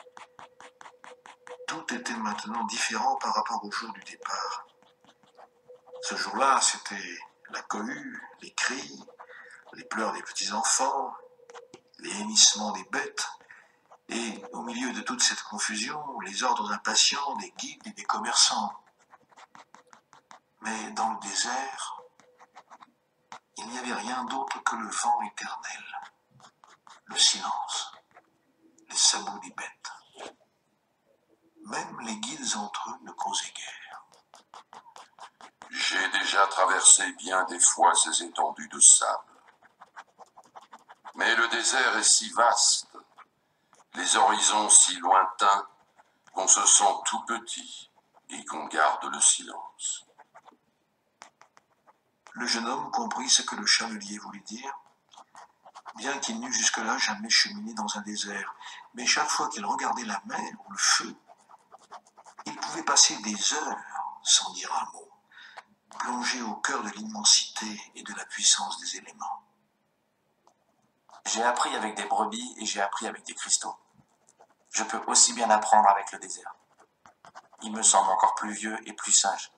Tout était maintenant différent par rapport au jour du départ. Ce jour-là, c'était la cohue, les cris, les pleurs des petits-enfants, les hennissements des bêtes, et au milieu de toute cette confusion, les ordres impatients des guides et des commerçants. Mais dans le désert, il n'y avait rien d'autre que le vent éternel, le silence, les sabots des bêtes. Même les guides entre eux ne causaient guère. J'ai déjà traversé bien des fois ces étendues de sable. Mais le désert est si vaste, les horizons si lointains, qu'on se sent tout petit et qu'on garde le silence. Le jeune homme comprit ce que le chamelier voulait dire, bien qu'il n'eût jusque-là jamais cheminé dans un désert. Mais chaque fois qu'il regardait la mer ou le feu, il pouvait passer des heures sans dire un mot, plongé au cœur de l'immensité et de la puissance des éléments. J'ai appris avec des brebis et j'ai appris avec des cristaux. Je peux aussi bien apprendre avec le désert. Il me semble encore plus vieux et plus sage.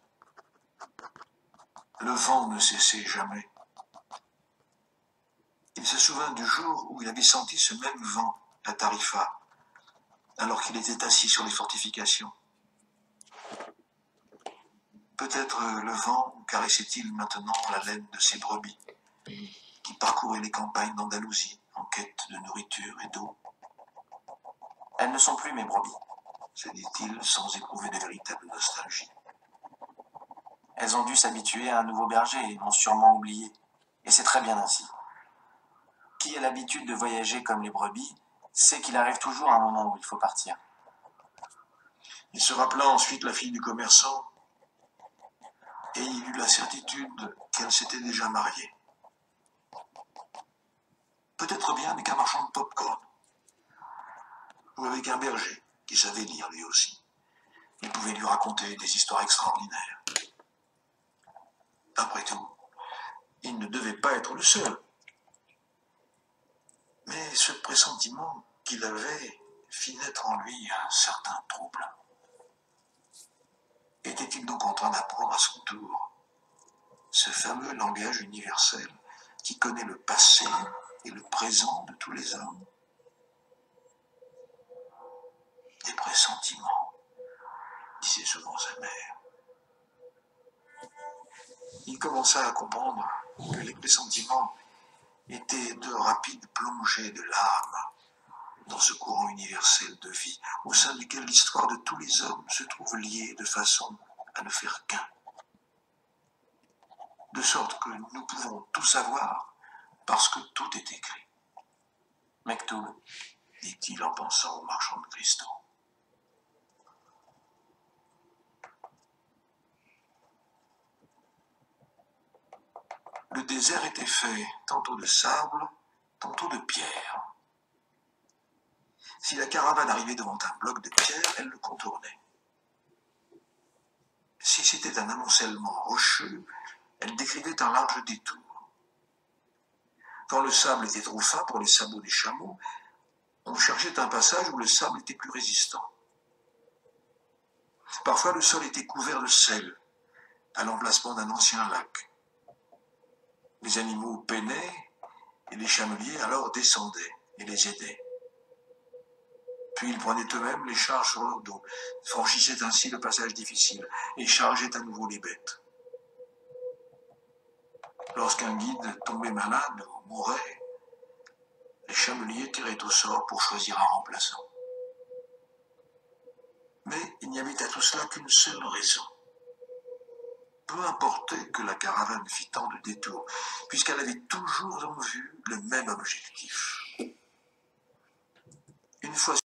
Le vent ne cessait jamais. Il se souvint du jour où il avait senti ce même vent, la Tarifa, alors qu'il était assis sur les fortifications. Peut-être le vent caressait-il maintenant la laine de ses brebis, qui parcouraient les campagnes d'Andalousie en quête de nourriture et d'eau. Elles ne sont plus mes brebis, se dit-il sans éprouver de véritable nostalgie. Elles ont dû s'habituer à un nouveau berger et m'ont sûrement oublié. Et c'est très bien ainsi. Qui a l'habitude de voyager comme les brebis sait qu'il arrive toujours un moment où il faut partir. Il se rappela ensuite la fille du commerçant et il eut la certitude qu'elle s'était déjà mariée. Peut-être bien avec un marchand de pop-corn, ou avec un berger qui savait lire lui aussi. Il pouvait lui raconter des histoires extraordinaires. Après tout, il ne devait pas être le seul. Mais ce pressentiment qu'il avait fit naître en lui un certain trouble. Était-il donc en train d'apprendre à son tour ce fameux langage universel qui connaît le passé et le présent de tous les hommes? Des pressentiments, disait souvent sa mère. Il commença à comprendre que les pressentiments étaient de rapides plongées de l'âme dans ce courant universel de vie, au sein duquel l'histoire de tous les hommes se trouve liée de façon à ne faire qu'un. De sorte que nous pouvons tout savoir parce que tout est écrit. Mektoub, dit-il en pensant au marchand de cristaux. Le désert était fait tantôt de sable, tantôt de pierre. Si la caravane arrivait devant un bloc de pierre, elle le contournait. Si c'était un amoncellement rocheux, elle décrivait un large détour. Quand le sable était trop fin pour les sabots des chameaux, on cherchait un passage où le sable était plus résistant. Parfois, le sol était couvert de sel, à l'emplacement d'un ancien lac. Les animaux peinaient et les chameliers alors descendaient et les aidaient. Puis ils prenaient eux-mêmes les charges sur leur dos, franchissaient ainsi le passage difficile et chargeaient à nouveau les bêtes. Lorsqu'un guide tombait malade ou mourait, les chameliers tiraient au sort pour choisir un remplaçant. Mais il n'y avait à tout cela qu'une seule raison. Peu importait que la caravane fît tant de détours, puisqu'elle avait toujours en vue le même objectif. Une fois